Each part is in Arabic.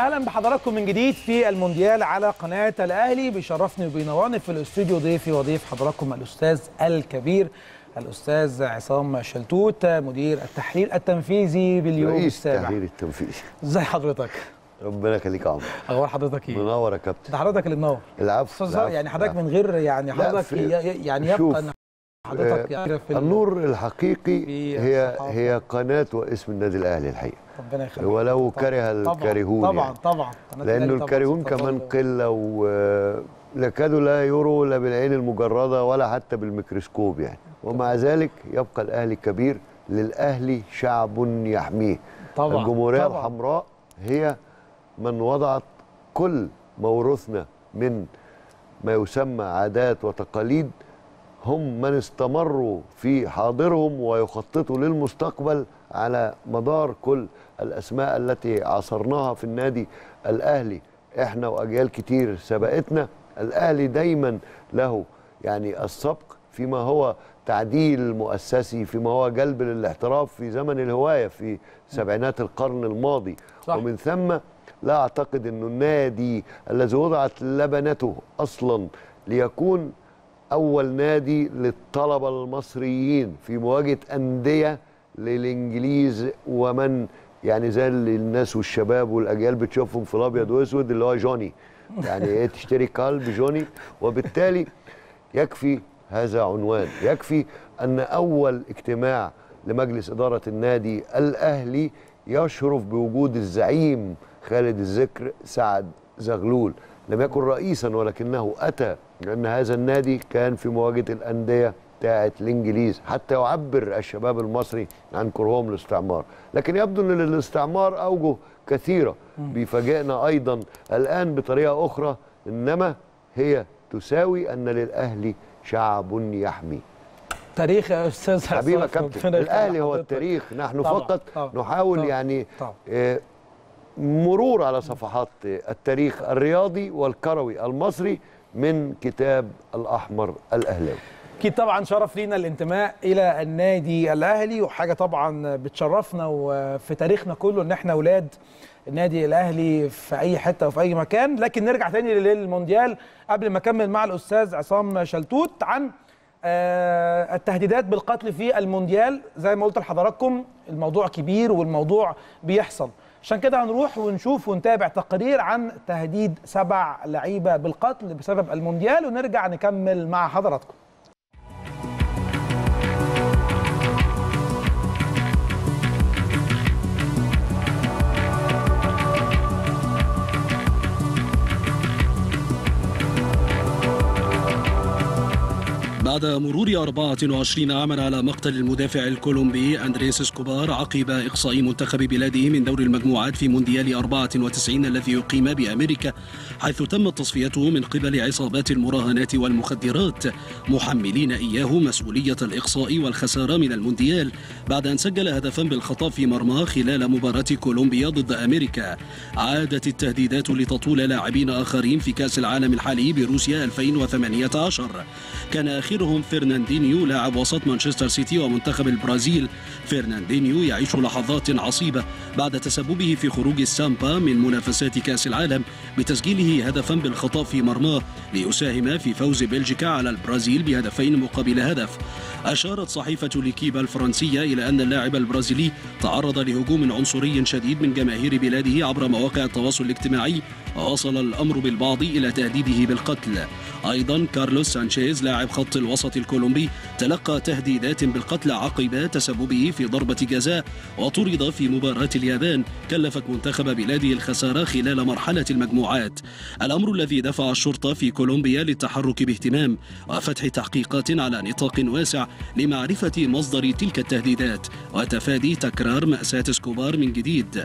اهلا بحضراتكم من جديد في المونديال على قناه الاهلي. بيشرفني وبينورني في الاستوديو ضيفي وضيف حضراتكم الاستاذ الكبير الاستاذ عصام شلتوت، مدير التحليل التنفيذي باليوم السابع. رئيس التحليل التنفيذي. ازي حضرتك؟ ربنا يخليك يا عمرو. اخبار حضرتك ايه؟ منور يا كابتن. ده حضرتك اللي منور. العفو. يعني حضرتك من غير يعني حضرتك يعني يبقى ان حضرتك يعني في النور الحقيقي هي قناه واسم النادي الاهلي الحقيقه. ربنا يخليك. ولو كره الكارهون طبعا لانه الكارهون كمان قله وكادوا لا يروا لا بالعين المجرده ولا حتى بالميكروسكوب يعني، ومع ذلك يبقى الاهلي كبير. للاهلي شعب يحميه. طبعا الجمهوريه الحمراء هي من وضعت كل موروثنا من ما يسمى عادات وتقاليد، هم من استمروا في حاضرهم ويخططوا للمستقبل على مدار كل الأسماء التي عاصرناها في النادي الأهلي. احنا وأجيال كتير سبقتنا. الأهلي دايما له يعني السبق فيما هو تعديل مؤسسي، فيما هو جلب للاحتراف في زمن الهواية في سبعينات القرن الماضي. صح. ومن ثم لا أعتقد أنه النادي الذي وضعت لبنته أصلا ليكون أول نادي للطلبة المصريين في مواجهة أندية للإنجليز ومن يعني زي الناس والشباب والأجيال بتشوفهم في الأبيض وأسود اللي هو جوني، يعني إيه تشتري كلب جوني. وبالتالي يكفي هذا عنوان، يكفي أن أول اجتماع لمجلس إدارة النادي الأهلي يشرف بوجود الزعيم خالد الذكر سعد زغلول. لم يكن رئيسا ولكنه أتى لأن هذا النادي كان في مواجهة الأندية بتاعت الإنجليز حتى يعبر الشباب المصري عن كرههم للاستعمار. لكن يبدو أن للاستعمار أوجه كثيرة بيفاجئنا أيضا الآن بطريقة أخرى، إنما هي تساوي أن للأهلي شعب يحمي. تاريخ يا أستاذ حبيبي يا كابتن، الأهلي هو التاريخ. نحن طبعًا فقط نحاول يعني مرور على صفحات التاريخ الرياضي والكروي المصري من كتاب الأحمر الأهلاوي. أكيد طبعا شرف لينا الانتماء إلى النادي الأهلي، وحاجة طبعا بتشرفنا وفي تاريخنا كله إن احنا أولاد النادي الأهلي في أي حتة وفي أي مكان. لكن نرجع تاني للمونديال قبل ما أكمل مع الأستاذ عصام شلتوت عن التهديدات بالقتل في المونديال. زي ما قلت لحضراتكم الموضوع كبير والموضوع بيحصل، عشان كده هنروح ونشوف ونتابع تقرير عن تهديد 7 لعيبة بالقتل بسبب المونديال ونرجع نكمل مع حضراتكم. بعد مرور 24 عاما على مقتل المدافع الكولومبي أندريس اسكوبار عقب إقصاء منتخب بلاده من دور المجموعات في مونديال 94 الذي يقيم بأمريكا، حيث تمت تصفيته من قبل عصابات المراهنات والمخدرات محملين إياه مسؤولية الإقصاء والخسارة من المونديال بعد أن سجل هدفا بالخطأ في مرماه خلال مباراة كولومبيا ضد أمريكا. عادت التهديدات لتطول لاعبين آخرين في كأس العالم الحالي بروسيا 2018. كان آخرهم فرناندينيو لاعب وسط مانشستر سيتي ومنتخب البرازيل. فرناندينيو يعيش لحظات عصيبة بعد تسببه في خروج السامبا من منافسات كأس العالم بتسجيله هدفا بالخطأ في مرماه ليساهم في فوز بلجيكا على البرازيل بهدفين مقابل هدف. أشارت صحيفة ليكيبا الفرنسية إلى أن اللاعب البرازيلي تعرض لهجوم عنصري شديد من جماهير بلاده عبر مواقع التواصل الاجتماعي، ووصل الأمر بالبعض إلى تهديده بالقتل. أيضا كارلوس سانشيز لاعب خط الوسط الكولومبي تلقى تهديدات بالقتل عقب تسببه في ضربة جزاء وطرد في مباراة اليابان كلفت منتخب بلاده الخسارة خلال مرحلة المجموعات، الأمر الذي دفع الشرطة في كولومبيا للتحرك باهتمام وفتح تحقيقات على نطاق واسع لمعرفة مصدر تلك التهديدات وتفادي تكرار مأساة اسكوبار من جديد.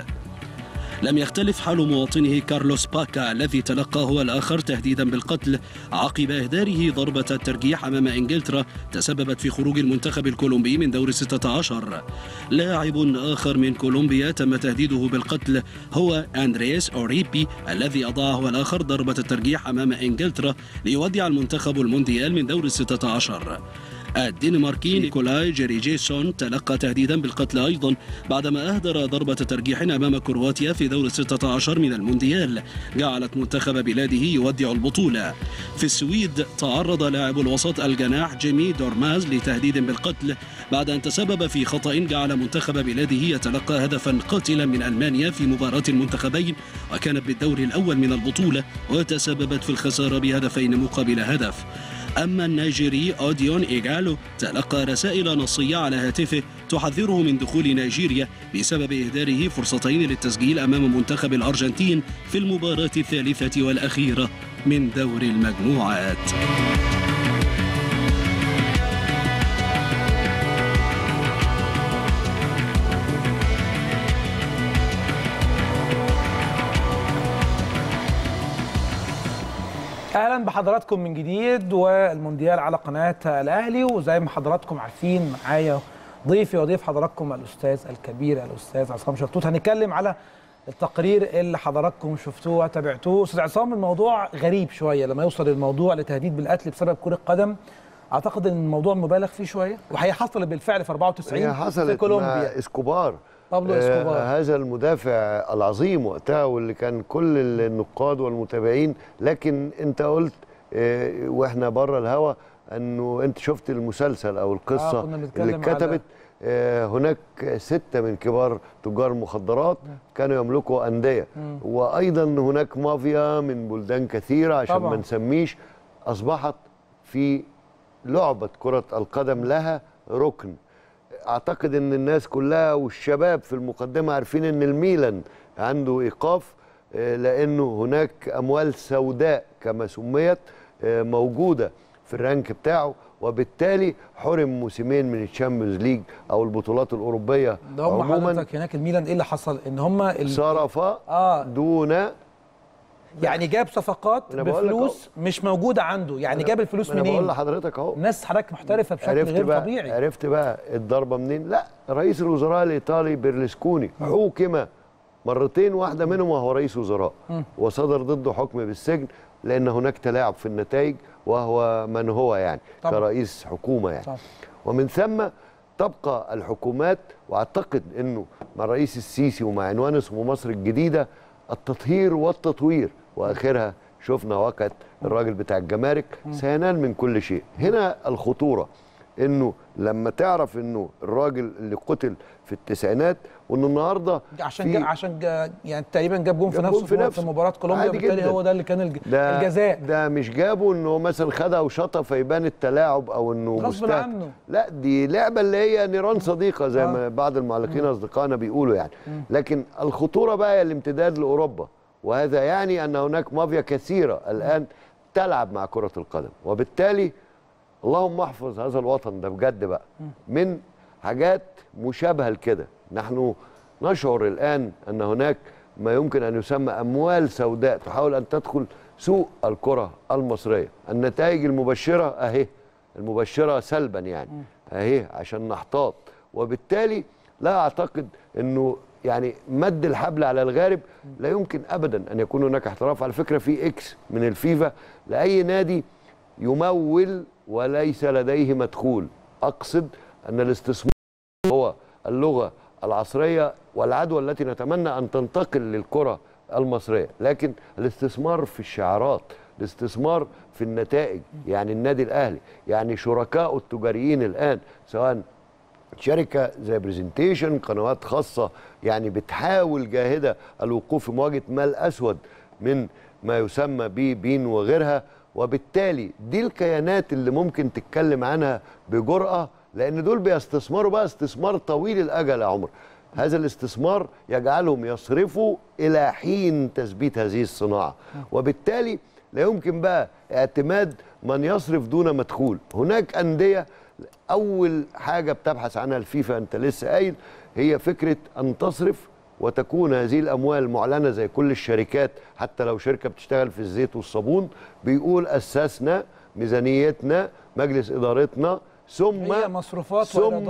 لم يختلف حال مواطنه كارلوس باكا الذي تلقى هو الآخر تهديدا بالقتل عقب إهداره ضربة الترجيح أمام إنجلترا تسببت في خروج المنتخب الكولومبي من دور 16. لاعب آخر من كولومبيا تم تهديده بالقتل هو أندريس أوريبي الذي أضاع هو الآخر ضربة الترجيح أمام إنجلترا ليودع المنتخب المونديال من دور 16. الدنماركي نيكولاي جيريجيسون تلقى تهديدا بالقتل أيضا بعدما أهدر ضربة ترجيح أمام كرواتيا في دور 16 من المونديال جعلت منتخب بلاده يودع البطولة. في السويد تعرض لاعب الوسط الجناح جيمي دورماز لتهديد بالقتل بعد أن تسبب في خطأ جعل منتخب بلاده يتلقى هدفا قاتلا من ألمانيا في مباراة المنتخبين، وكانت بالدور الأول من البطولة وتسببت في الخسارة بهدفين مقابل هدف. أما النيجيري أوديون إيغالو تلقى رسائل نصية على هاتفه تحذره من دخول نيجيريا بسبب إهداره فرصتين للتسجيل أمام منتخب الأرجنتين في المباراة الثالثة والأخيرة من دور المجموعات. اهلا بحضراتكم من جديد، والمونديال على قناه الاهلي، وزي ما حضراتكم عارفين معايا ضيفي وضيف حضراتكم الاستاذ الكبير الاستاذ عصام شلتوت. هنتكلم على التقرير اللي حضراتكم شفتوه وتابعتوه. استاذ عصام، الموضوع غريب شويه لما يوصل الموضوع لتهديد بالقتل بسبب كره قدم. اعتقد ان الموضوع مبالغ فيه شويه، وهي حصلت بالفعل في 94 في كولومبيا. اسكوبار، بابلو اسكوبار، هذا المدافع العظيم وقتها، واللي كان كل النقاد والمتابعين. لكن انت قلت واحنا بره الهوا انه انت شفت المسلسل او القصه اللي اتكتبت. هناك 6 من كبار تجار المخدرات كانوا يملكوا أندية، وايضا هناك مافيا من بلدان كثيره عشان طبعا ما نسميش، اصبحت في لعبه كره القدم لها ركن. اعتقد ان الناس كلها والشباب في المقدمه عارفين ان الميلان عنده ايقاف لانه هناك اموال سوداء كما سميت موجوده في الرانك بتاعه، وبالتالي حرم موسمين من الشامبيونز ليج او البطولات الاوروبيه. ده هم حضرتك هناك الميلان ايه اللي حصل؟ ان هم صرف دون، يعني جاب صفقات بفلوس مش موجوده عنده. يعني جاب الفلوس منين؟ انا بقول لحضرتك اهو، ناس حضرتك محترفه بشكل غير طبيعي. عرفت بقى الضربه منين؟ لا، رئيس الوزراء الايطالي بيرلسكوني حوكم مرتين، واحده منهم وهو رئيس وزراء، وصدر ضده حكم بالسجن لان هناك تلاعب في النتائج، وهو من هو يعني طبعا كرئيس حكومه يعني طبعا. ومن ثم تبقى الحكومات، واعتقد انه مع الرئيس السيسي ومع عنوان اسمه مصر الجديده التطهير والتطوير، واخرها شفنا وقت الراجل بتاع الجمارك سينال من كل شيء. هنا الخطوره انه لما تعرف انه الراجل اللي قتل في التسعينات، وانه النهارده عشان يعني تقريبا جاب جون في نفسه في مباراه كولومبيا، وبالتالي هو ده اللي كان الجزاء. ده مش جابه انه مثلا خدها وشطها فيبان التلاعب او انه غصب عنه، لا، دي لعبه اللي هي نيران صديقه زي ما بعض المعلقين اصدقائنا بيقولوا يعني. لكن الخطوره بقى هي الامتداد لاوروبا، وهذا يعني ان هناك مافيا كثيره الان تلعب مع كره القدم، وبالتالي اللهم احفظ هذا الوطن ده بجد بقى من حاجات مشابهه لكده. نحن نشعر الان ان هناك ما يمكن ان يسمى اموال سوداء تحاول ان تدخل سوق الكره المصريه. النتائج المبشره اهي، المبشره سلبا يعني اهي عشان نحتاط، وبالتالي لا اعتقد انه يعني مد الحبل على الغارب. لا يمكن ابدا ان يكون هناك احتراف. على فكره في اكس من الفيفا لاي نادي يمول وليس لديه مدخول. اقصد ان الاستثمار هو اللغه العصريه والعدوى التي نتمنى ان تنتقل للكره المصريه، لكن الاستثمار في الشعارات، الاستثمار في النتائج. يعني النادي الاهلي، يعني شركائه التجاريين الان سواء شركه زي بريزنتيشن، قنوات خاصه يعني بتحاول جاهده الوقوف في مواجهه مال اسود من ما يسمى بين وغيرها، وبالتالي دي الكيانات اللي ممكن تتكلم عنها بجرأة، لأن دول بيستثمروا بقى استثمار طويل الأجل يا عمر. هذا الاستثمار يجعلهم يصرفوا إلى حين تثبيت هذه الصناعة، وبالتالي لا يمكن بقى اعتماد من يصرف دون مدخول. هناك أندية أول حاجة بتبحث عنها الفيفا، أنت لسه قايل، هي فكرة أن تصرف وتكون هذه الأموال معلنة زي كل الشركات. حتى لو شركة بتشتغل في الزيت والصابون بيقول أسسنا ميزانيتنا مجلس إدارتنا ثم هي مصروفات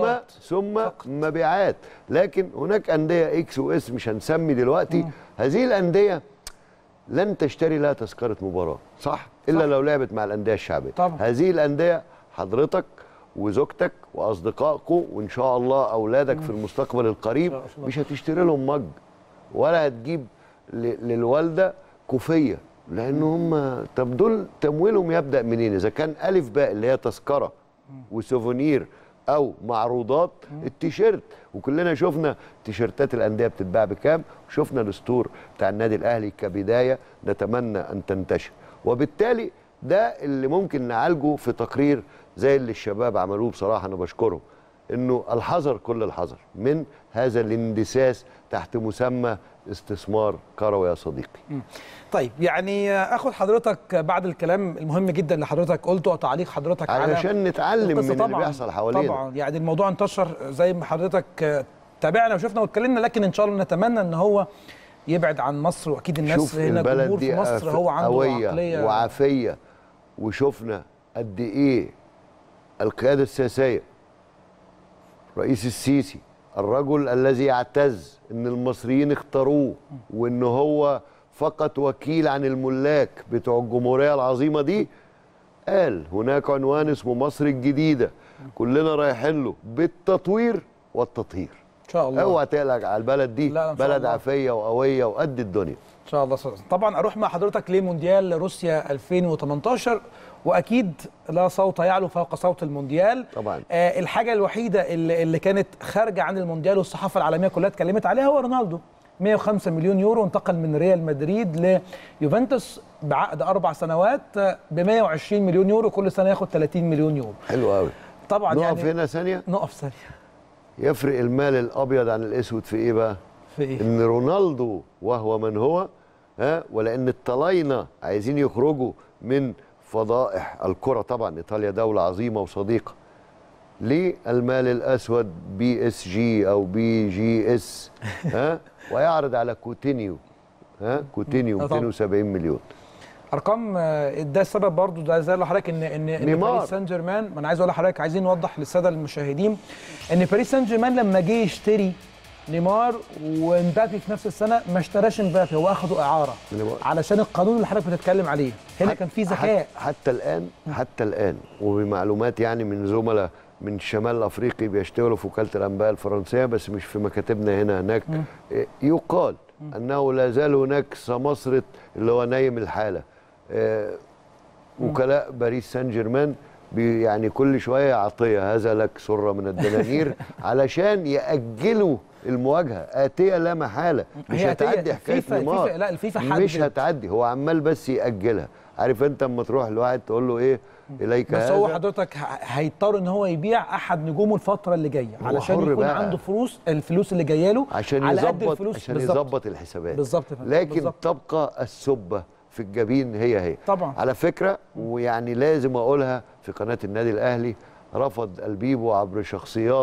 ثم مبيعات. لكن هناك أندية إكس وإس مش هنسمي دلوقتي، هذه الأندية لن تشتري لها تذكرة مباراة صح إلا لو لعبت مع الأندية الشعبية. طبعا. هذه الأندية حضرتك وزوجتك واصدقائكم وان شاء الله اولادك في المستقبل القريب مش هتشتري لهم مج ولا هتجيب للوالده كوفيه، لان هم طب دول تمويلهم يبدا منين؟ اذا كان الف باء اللي هي تذكره وسوفونير او معروضات التيشيرت، وكلنا شفنا تيشيرتات الانديه بتتباع بكام، وشفنا الاسطور بتاع النادي الاهلي كبدايه نتمنى ان تنتشر. وبالتالي ده اللي ممكن نعالجه في تقرير زي اللي الشباب عملوه، بصراحه انا بشكرهم، انه الحذر كل الحذر من هذا الاندساس تحت مسمى استثمار كروي يا صديقي. طيب يعني اخد حضرتك بعد الكلام المهم جدا اللي حضرتك قلته وتعليق حضرتك على علشان نتعلم من اللي بيحصل حوالينا. طبعا يعني الموضوع انتشر زي ما حضرتك تابعنا وشفنا واتكلمنا، لكن ان شاء الله نتمنى ان هو يبعد عن مصر، واكيد الناس هنا الجمهور في مصر هو عنده عقليه وعافيه، وشفنا قد ايه القياده السياسيه، رئيس السيسي الرجل الذي يعتز ان المصريين اختاروه وان هو فقط وكيل عن الملاك بتوع الجمهوريه العظيمه دي، قال هناك عنوان اسمه مصر الجديده كلنا رايحين له بالتطوير والتطهير. ان شاء الله. اوعى تقلق على البلد دي، بلد عافيه وقويه وقد الدنيا ان شاء الله. طبعا اروح مع حضرتك لمونديال روسيا 2018، واكيد لا صوت يعلو فوق صوت المونديال طبعا. الحاجه الوحيده اللي كانت خارجه عن المونديال والصحافه العالميه كلها اتكلمت عليها هو رونالدو. 105 مليون يورو انتقل من ريال مدريد ليوفنتوس بعقد 4 سنوات ب 120 مليون يورو، كل سنه ياخد 30 مليون يورو. حلو قوي. طبعا نقف يعني هنا ثانيه، نقف ثانيه. يفرق المال الابيض عن الاسود في ايه بقى؟ في ايه؟ ان رونالدو وهو من هو، ولان الطلاينه عايزين يخرجوا من فضائح الكره. طبعا ايطاليا دوله عظيمه وصديقه. ليه المال الاسود بي اس جي او بي جي اس ويعرض على كوتينيو كوتينيو 270 مليون. ارقام ده السبب برضو، ده زي اللي حضرتك ان باريس سان جيرمان، ما انا عايز اقول لحضرتك، عايزين نوضح للساده المشاهدين ان باريس سان جيرمان لما جه يشتري نيمار ومبابي في نفس السنه ما اشتراش مبابي، هو اخده اعاره علشان القانون اللي حضرتك بتتكلم عليه. هنا كان في ذكاء حتى الان وبمعلومات يعني من زملاء من الشمال الافريقي بيشتغلوا في وكاله الانباء الفرنسيه بس مش في مكاتبنا هناك يقال انه لا زال هناك سمسره اللي هو نايم الحاله. وكلاء باريس سان جيرمان يعني كل شويه عطيه هذا لك سره من الدنانير علشان ياجلوا المواجهه آتية لا محاله. مش هتعدي حكايه نيمار، لا الفيفا مش هتعدي، هو عمال بس ياجلها. عارف انت اما تروح لواحد تقول له ايه اليك بس هذا، هو حضرتك هيضطر ان هو يبيع احد نجومه الفتره اللي جايه علشان يكون بقى عنده الفلوس اللي جايه له عشان يظبط الحسابات بالظبط. لكن تبقى السبه في الجبين هي طبعا. على فكره، ويعني لازم اقولها في قناه النادي الاهلي، رفض البيبو عبر شخصيات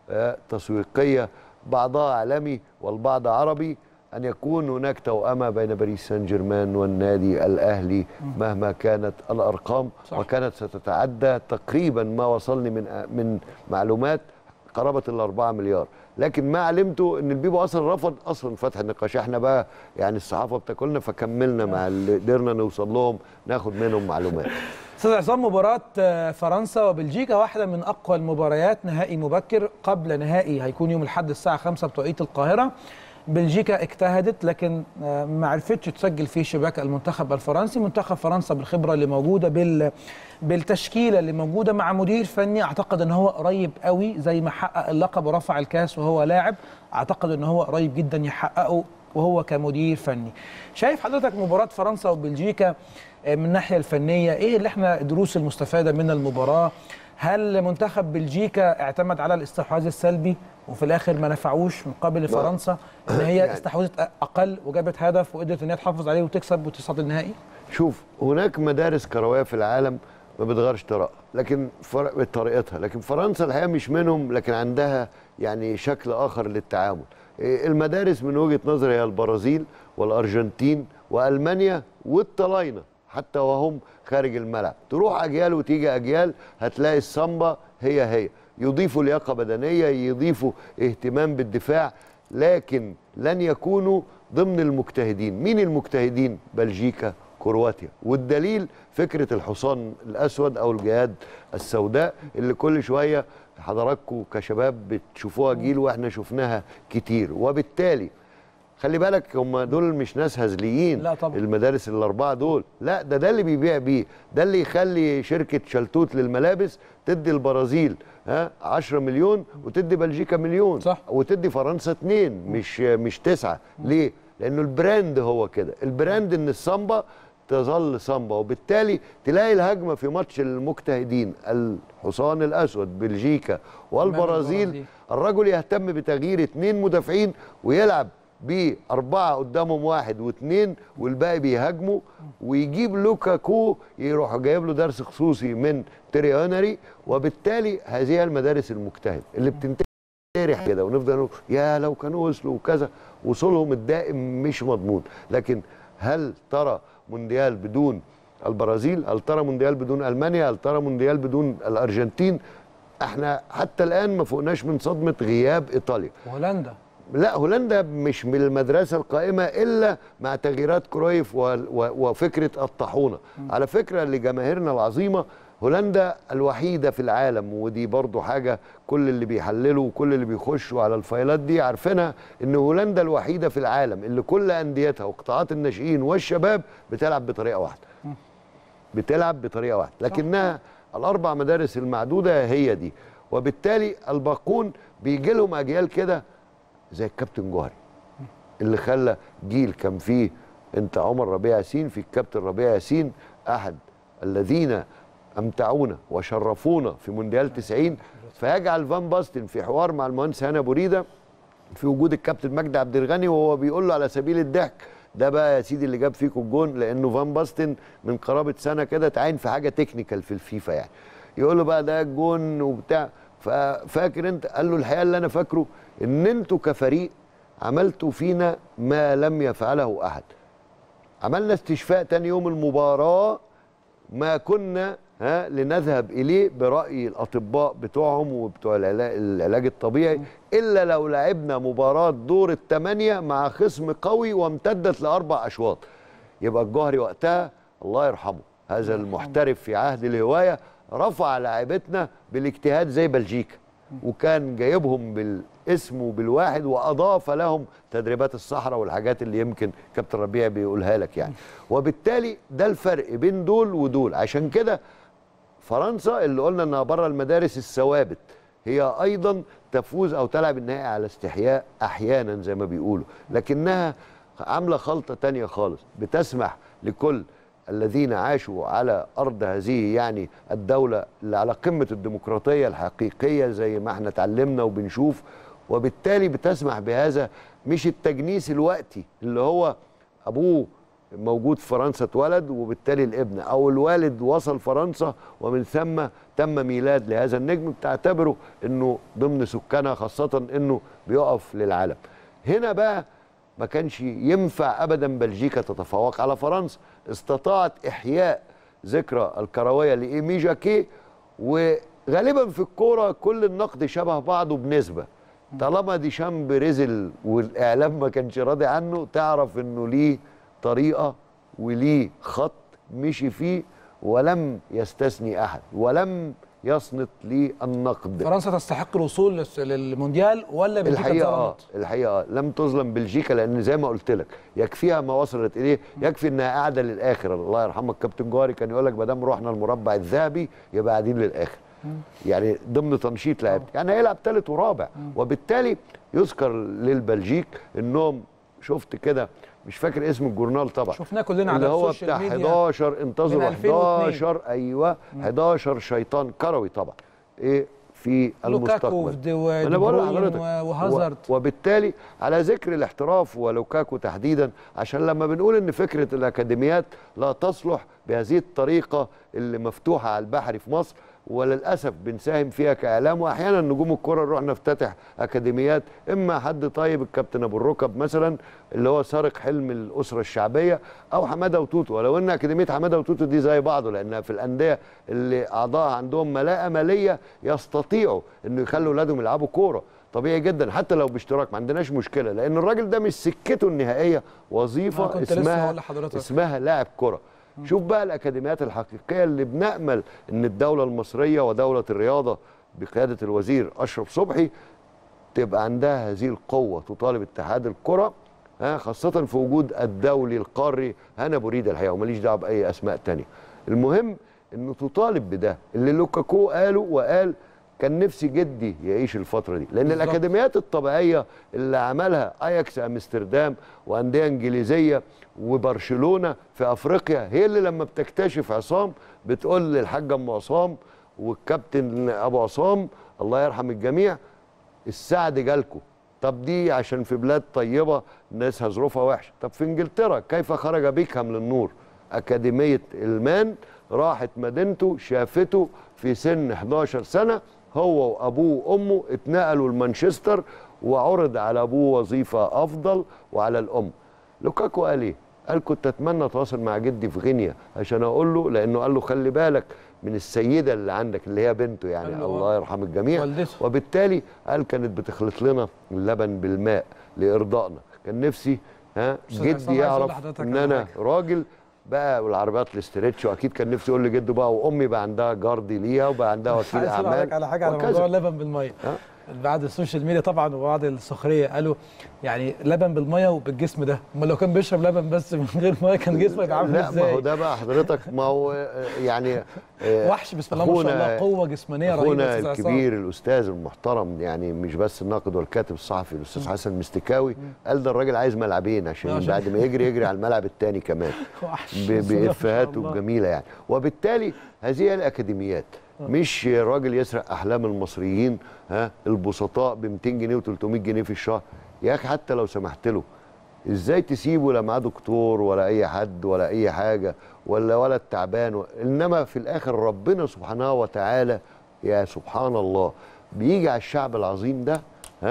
تسويقيه بعضها عالمي والبعض عربي أن يكون هناك توأمة بين باريس سان جيرمان والنادي الأهلي مهما كانت الأرقام. صح. وكانت ستتعدى تقريبا ما وصلني من معلومات قرابة ال4 مليار، لكن ما علمته أن البيبو أصلا رفض أصلا فتح النقاش. احنا بقى يعني الصحافة بتاكلنا فكملنا مع اللي قدرنا نوصل لهم ناخد منهم معلومات. استاذ عصام، مباراة فرنسا وبلجيكا واحدة من أقوى المباريات، نهائي مبكر قبل نهائي هيكون يوم الأحد الساعة 5 بتوقيت القاهرة. بلجيكا اجتهدت لكن ما عرفتش تسجل في شباك المنتخب الفرنسي. منتخب فرنسا بالخبرة اللي موجودة بالتشكيلة اللي موجودة مع مدير فني أعتقد أن هو قريب قوي، زي ما حقق اللقب ورفع الكاس وهو لاعب، أعتقد أن هو قريب جدا يحققه وهو كمدير فني. شايف حضرتك مباراة فرنسا وبلجيكا من الناحية الفنية ايه اللي احنا الدروس المستفادة من المباراة؟ هل منتخب بلجيكا اعتمد على الاستحواذ السلبي وفي الاخر ما نفعوش مقابل فرنسا ان هي يعني استحوذت اقل وجابت هدف وقدرت ان هي تحافظ عليه وتكسب وتصعد النهائي؟ شوف، هناك مدارس كروية في العالم ما بتغيرش لكن طريقتها، لكن فرنسا الحقيقة مش منهم، لكن عندها يعني شكل اخر للتعامل. المدارس من وجهة نظري هي البرازيل والارجنتين والمانيا والطلاينة حتى وهم خارج الملعب. تروح اجيال وتيجي اجيال هتلاقي السامبا هي يضيفوا لياقه بدنيه، يضيفوا اهتمام بالدفاع، لكن لن يكونوا ضمن المجتهدين. مين المجتهدين؟ بلجيكا كرواتيا. والدليل فكره الحصان الاسود او الجياد السوداء اللي كل شويه حضراتكم كشباب بتشوفوها جيل واحنا شفناها كتير. وبالتالي خلي بالك هم دول مش ناس هزليين، لا طبعا. المدارس الاربعه دول، لا ده اللي بيبيع بيه، ده اللي يخلي شركه شلتوت للملابس تدي البرازيل 10 مليون وتدي بلجيكا مليون، صح. وتدي فرنسا 2 مش 9. ليه؟ لانه البراند هو كده، البراند ان السامبا تظل سامبا. وبالتالي تلاقي الهجمه في ماتش المجتهدين الحصان الاسود بلجيكا والبرازيل، الرجل يهتم بتغيير 2 مدافعين ويلعب ب4 قدامهم 1 و2 والباقي بيهاجموا، ويجيب لوكاكو يروح جايب له درس خصوصي من تيري هنري. وبالتالي هذه المدارس المجتهده اللي بتنتهي كده ونفضل نقول يا لو كانوا وصلوا وكذا، وصولهم الدائم مش مضمون. لكن هل ترى مونديال بدون البرازيل؟ هل ترى مونديال بدون المانيا؟ هل ترى مونديال بدون الارجنتين؟ احنا حتى الان ما فوقناش من صدمه غياب ايطاليا وهولندا. لا، هولندا مش من المدرسه القائمه الا مع تغييرات كرويف وفكره الطاحونه. على فكره لجماهيرنا العظيمه، هولندا الوحيده في العالم، ودي برضو حاجه كل اللي بيحللوا وكل اللي بيخشوا على الفايلات دي عارفينها، ان هولندا الوحيده في العالم اللي كل انديتها وقطاعات الناشئين والشباب بتلعب بطريقه واحده. بتلعب بطريقه واحده، لكنها الاربع مدارس المعدوده هي دي. وبالتالي الباقون بيجي لهم اجيال كده زي الكابتن جوهري اللي خلى جيل كان فيه انت عمر ربيع ياسين، في الكابتن ربيع ياسين احد الذين امتعونا وشرفونا في مونديال 90، فيجعل فان باستن في حوار مع المهندس هاني ابو ريده في وجود الكابتن مجدي عبد الغني، وهو بيقول له على سبيل الضحك ده بقى يا سيدي اللي جاب فيكم الجون، لانه فان باستن من قرابه سنه كده اتعين في حاجه تكنيكال في الفيفا يعني، يقول له بقى ده الجون وبتاع. ففاكر انت؟ قال له الحقيقه اللي انا فاكره ان انتوا كفريق عملتوا فينا ما لم يفعله احد. عملنا استشفاء تاني يوم المباراه ما كنا لنذهب اليه براي الاطباء بتوعهم وبتوع العلاج الطبيعي، الا لو لعبنا مباراه دور ال8 مع خصم قوي وامتدت ل4 أشواط. يبقى الجوهري وقتها الله يرحمه هذا المحترف في عهد الهوايه رفع لاعبتنا بالاجتهاد زي بلجيكا، وكان جايبهم بالاسم وبالواحد، واضاف لهم تدريبات الصحراء والحاجات اللي يمكن كابتن ربيع بيقولها لك يعني. وبالتالي ده الفرق بين دول ودول. عشان كده فرنسا اللي قلنا انها بره المدارس الثوابت هي ايضا تفوز او تلعب النهائي على استحياء احيانا زي ما بيقولوا، لكنها عامله خلطه تانية خالص بتسمح لكل الذين عاشوا على أرض هذه يعني الدولة اللي على قمة الديمقراطية الحقيقية زي ما احنا اتعلمنا وبنشوف، وبالتالي بتسمح بهذا، مش التجنيس الوقتي اللي هو أبوه موجود في فرنسا اتولد وبالتالي الابن، أو الوالد وصل فرنسا ومن ثم تم ميلاد لهذا النجم، بتعتبره أنه ضمن سكانها، خاصة أنه بيقف للعالم. هنا بقى ما كانش ينفع ابدا بلجيكا تتفوق على فرنسا، استطاعت احياء ذكرى الكرويه لايمي جاكيه. وغالبا في الكوره كل النقد شبه بعضه بنسبه، طالما ديشامب رزل والاعلام ما كانش راضي عنه تعرف انه ليه طريقه وليه خط مشي فيه ولم يستثني احد ولم يصنت للنقد. فرنسا تستحق الوصول للمونديال ولا بلجيكا؟ الحقيقه لم تظلم بلجيكا، لان زي ما قلت لك يكفيها ما وصلت اليه، يكفي انها قاعده للاخر. الله يرحمك كابتن جوهري كان يقول لك ما دام رحنا المربع الذهبي يبقى قاعدين للاخر. يعني ضمن تنشيط لعب، يعني هيلعب ثالث ورابع. وبالتالي يذكر للبلجيك انهم شفت كده، مش فاكر اسم الجورنال طبعا، شفناه كلنا على السوشيال ميديا، اللي هو بتاع 11 انتظروا 11 ايوه 11 شيطان كروي طبعا ايه في المستقبل. انا بقول لحضرتك وهازارد. وبالتالي على ذكر الاحتراف ولوكاكو تحديدا، عشان لما بنقول ان فكره الاكاديميات لا تصلح بهذه الطريقه اللي مفتوحه على البحر في مصر، وللاسف بنساهم فيها كاعلام، واحيانا نجوم الكره نروح نفتتح اكاديميات، اما حد طيب الكابتن ابو الركب مثلا اللي هو سارق حلم الاسره الشعبيه، او حماده وتوتو، ولو ان اكاديميه حماده وتوتو دي زي بعضه لانها في الانديه اللي اعضائها عندهم ملاءه ماليه يستطيعوا انه يخلوا اولادهم يلعبوا كوره طبيعي جدا حتى لو باشتراك، ما عندناش مشكله، لان الراجل ده مش سكته النهائيه وظيفه اسمها لاعب كره. شوف بقى الاكاديميات الحقيقيه اللي بنامل ان الدوله المصريه ودوله الرياضه بقياده الوزير اشرف صبحي تبقى عندها هذه القوه تطالب اتحاد الكره، خاصه في وجود الدولي القاري هنا بريده الحقيقه، وماليش دعوه باي اسماء ثانيه. المهم انه تطالب بده اللي لوكاكو قاله، وقال كان نفسي جدي يعيش الفتره دي، لان بالزبط. الاكاديميات الطبيعيه اللي عملها اياكس امستردام وانديه انجليزيه وبرشلونه في افريقيا هي اللي لما بتكتشف عصام بتقول للحاج ام عصام والكابتن ابو عصام الله يرحم الجميع السعد جالكم. طب دي عشان في بلاد طيبه ناسها ظروفها وحشه. طب في انجلترا كيف خرج بيكهام للنور؟ اكاديميه المان راحت مدينته شافته في سن 11 سنه، هو وابوه وامه اتنقلوا لمانشستر وعرض على ابوه وظيفه افضل وعلى الام. لوكاكو قال ايه؟ قال كنت اتمنى اتواصل مع جدي في غينيا عشان اقول له، لانه قال له خلي بالك من السيده اللي عندك اللي هي بنته يعني الله يرحم الجميع والدته. وبالتالي قال كانت بتخلط لنا اللبن بالماء لارضائنا. كان نفسي جدي يعرف ان انا راجل بقى، والعربيات الاستريتش، واكيد كان نفسي يقول لجده بقى وامي بقى عندها جاردي ليها وبقى عندها وكيل اعمال. على حاجه على موضوع اللبن بالميه بعد السوشيال ميديا طبعا وبعد السخريه قالوا يعني لبن بالميه وبالجسم ده، امال لو كان بيشرب لبن بس من غير ميه كان جسمه يبقى عامل ازاي؟ لا ما هو ده بقى حضرتك، ما هو يعني وحش بسم الله ما شاء الله، قوه جسمانيه رهيبه. اخونا الكبير الاستاذ المحترم يعني مش بس الناقد والكاتب الصحفي الاستاذ حسن مستكاوي قال ده الراجل عايز ملعبين عشان بعد ما يجري على الملعب الثاني كمان بافهاته الجميله يعني. وبالتالي هذه الاكاديميات مش راجل يسرق احلام المصريين البسطاء ب 200 جنيه و300 جنيه في الشهر. يا اخي حتى لو سمحت له ازاي تسيبه لا معاه دكتور ولا اي حد ولا اي حاجه ولا ولد تعبان انما في الاخر ربنا سبحانه وتعالى يا سبحان الله بيجي على الشعب العظيم ده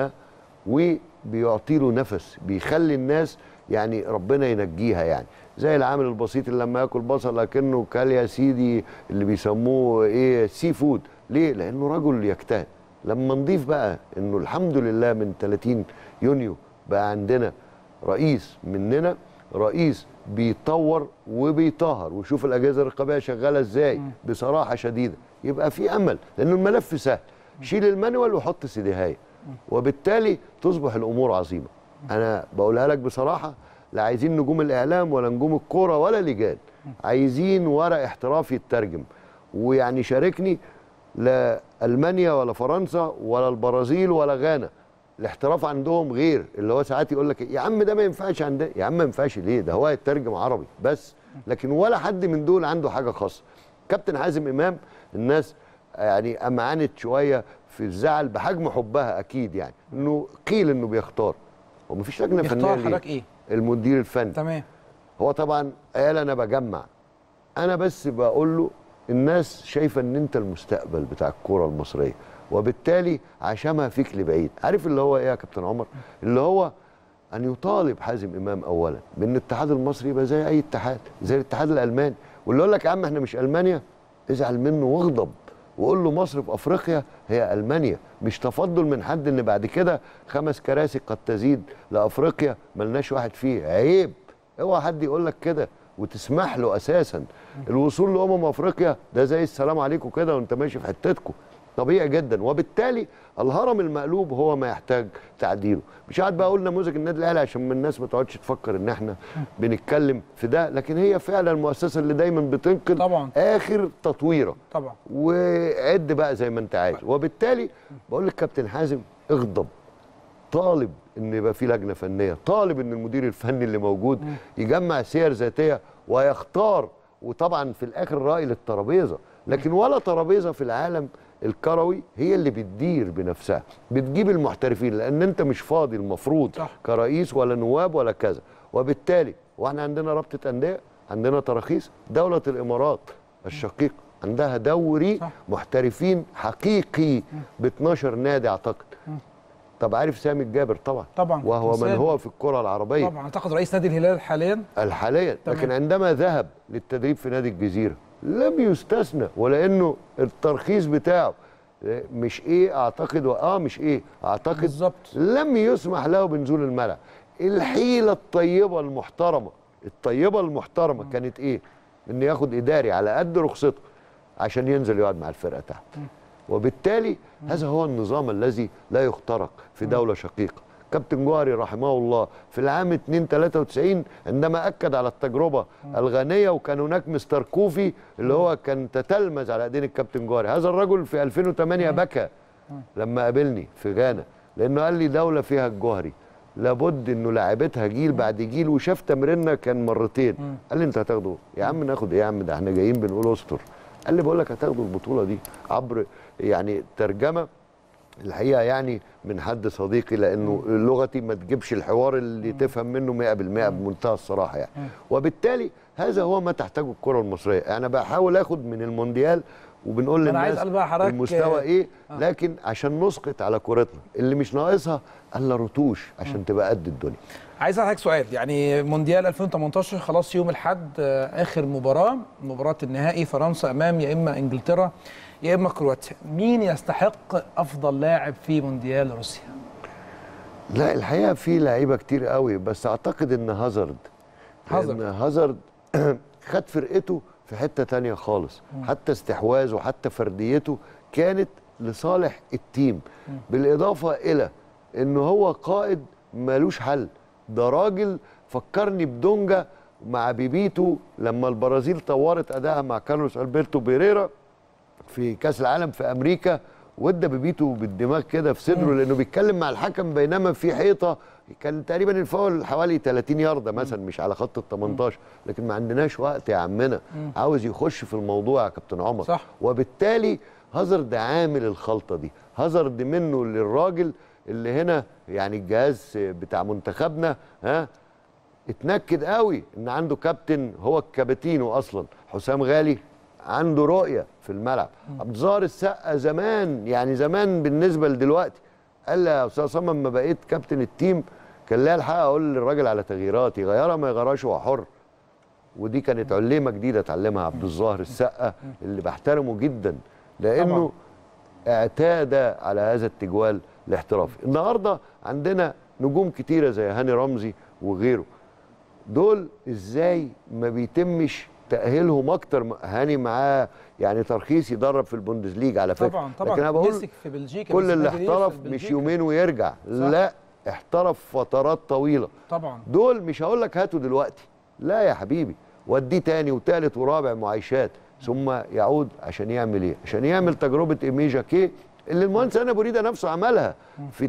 وبيعطي له نفس بيخلي الناس يعني ربنا ينجيها يعني. زي العامل البسيط اللي لما ياكل بصل لكنه كل يا سيدي اللي بيسموه ايه سي فود. ليه؟ لانه رجل يجتهد. لما نضيف بقى انه الحمد لله من 30 يونيو بقى عندنا رئيس مننا، رئيس بيطور وبيطهر وشوف الاجهزه الرقابيه شغاله ازاي بصراحه شديده، يبقى في امل لانه الملف سهل. شيل المانيوال وحط سيديهايه وبالتالي تصبح الامور عظيمه. انا بقولها لك بصراحه، لا عايزين نجوم الاعلام ولا نجوم الكوره ولا لجان، عايزين ورق احترافي يترجم. ويعني شاركني لا المانيا ولا فرنسا ولا البرازيل ولا غانا، الاحتراف عندهم غير اللي هو ساعات يقول لك يا عم ده ما ينفعش عندنا، يا عم ما ينفعش ليه؟ ده هو يترجم عربي بس، لكن ولا حد من دول عنده حاجه خاصه. كابتن حازم امام الناس يعني امعنت شويه في الزعل بحجم حبها اكيد يعني انه قيل انه بيختار، هو مفيش لجنه فنيه. بيختار حضرتك ايه؟ المدير الفني. تمام. هو طبعا قال انا بجمع، انا بس بقول له الناس شايفه ان انت المستقبل بتاع الكوره المصريه وبالتالي عشمها فيك لبعيد. عارف اللي هو ايه يا كابتن عمر؟ اللي هو ان يطالب حازم امام اولا بان الاتحاد المصري يبقى زي اي اتحاد، زي الاتحاد الالماني. واللي يقول لك يا عم احنا مش المانيا ازعل منه واغضب وقول له مصر في افريقيا هي المانيا، مش تفضل من حد ان بعد كده 5 كراسي قد تزيد لافريقيا ملناش واحد فيه. عيب، اوعى حد يقول لك كده وتسمح له اساسا. الوصول افريقيا ده زي السلام عليكم كده وانت ماشي في حتتكم، طبيعي جدا. وبالتالي الهرم المقلوب هو ما يحتاج تعديله. مش قاعد بقى اقول نموذج النادي الاهلي عشان الناس ما تقعدش تفكر ان احنا بنتكلم في ده، لكن هي فعلا المؤسسه اللي دايما بتنقل طبعا اخر تطويره طبعا، وعد بقى زي ما انت عايز. وبالتالي بقول لك كابتن حازم اغضب، طالب ان يبقى في لجنه فنيه، طالب ان المدير الفني اللي موجود يجمع سير ذاتيه ويختار. وطبعا في الاخر راي للترابيزه، لكن ولا ترابيزه في العالم الكروي هي اللي بتدير بنفسها، بتجيب المحترفين، لان انت مش فاضي المفروض صح. كرئيس ولا نواب ولا كذا. وبالتالي واحنا عندنا رابطه انديه، عندنا تراخيص، دوله الامارات الشقيق عندها دوري صح. محترفين حقيقي ب 12 نادي اعتقد. طب عارف سامي الجابر طبعا وهو من هو في الكره العربيه طبعا، اعتقد رئيس نادي الهلال حاليا لكن عندما ذهب للتدريب في نادي الجزيره لم يستثنى، ولانه الترخيص بتاعه مش اعتقد اعتقد بالظبط لم يسمح له بنزول الملعب. الحيله الطيبه المحترمه كانت ان ياخد اداري على قد رخصته عشان ينزل يقعد مع الفرقه تحت. وبالتالي هذا هو النظام الذي لا يخترق في دوله شقيقه. كابتن جوهري رحمه الله في العام 93 عندما اكد على التجربه الغانيه، وكان هناك مستر كوفي اللي هو كان تتلمذ على ايدين الكابتن جوهري. هذا الرجل في 2008 بكى لما قابلني في غانا، لانه قال لي دوله فيها الجوهري لابد انه لاعبتها جيل بعد جيل، وشاف تمريننا كان مرتين. قال لي انت هتاخده يا عم؟ ناخد ايه يا عم؟ ده احنا جايين بنقول استر. قال لي بقول لك هتاخدوا البطوله دي عبر يعني ترجمه الحقيقه يعني من حد صديقي، لانه لغتي ما تجيبش الحوار اللي تفهم منه 100% بمنتهى الصراحه يعني. وبالتالي هذا هو ما تحتاجه الكره المصريه. انا بحاول اخد من المونديال وبنقول للناس المستوى ايه، لكن عشان نسقط على كورتنا اللي مش ناقصها الا رتوش عشان تبقى قد الدنيا. عايز اسالك سؤال، يعني مونديال 2018 خلاص يوم الاحد اخر مباراه النهائي، فرنسا امام يا اما انجلترا يا اما كرواتيا. مين يستحق افضل لاعب في مونديال روسيا؟ لا الحقيقه في لعيبه كتير قوي، بس اعتقد ان هازارد خد فرقته في حته تانية خالص. حتى استحواذه وحتى فرديته كانت لصالح التيم، بالاضافه الى انه هو قائد مالوش حل. ده راجل فكرني بدونجا مع بيبيتو لما البرازيل طورت ادائها مع كارلوس البرتو بيريرا في كاس العالم في امريكا، وادى بيبيتو بالدماغ كده في صدره لانه بيتكلم مع الحكم بينما في حيطه. كان تقريبا الفاول حوالي 30 يارده مثلا، مش على خط ال 18، لكن ما عندناش وقت يا عمنا. عاوز يخش في الموضوع يا كابتن عمر. صح. وبالتالي هازارد عامل الخلطه دي. هازارد منه للراجل اللي هنا يعني الجهاز بتاع منتخبنا اتنكد قوي ان عنده كابتن هو الكابتينو اصلا حسام غالي، عنده رؤيه في الملعب. عبد الظاهر السقا زمان، يعني زمان بالنسبه لدلوقتي، قال لي يا استاذ عصام لما بقيت كابتن التيم كان ليا الحق اقول للراجل على تغييرات، يغيرها ما يغيرهاش هو حر. ودي كانت علمه جديده اتعلمها عبد الظاهر السقا اللي بحترمه جدا، لانه اعتاد على هذا التجوال الاحترافي. النهارده عندنا نجوم كتيره زي هاني رمزي وغيره، دول ازاي ما بيتمش تأهيلهم اكتر؟ هاني معاه يعني ترخيص يدرب في البوندسليجا على فكره. طبعا لكن انا بقول كل اللي احترف مش يومين ويرجع، لا احترف فترات طويله. طبعا دول مش هقول لك هاته دلوقتي، لا يا حبيبي، وديه تاني وتالت ورابع معايشات، ثم يعود عشان يعمل ايه؟ عشان يعمل تجربه ايمي جاكيه اللي المهندس انا بريده نفسه عملها في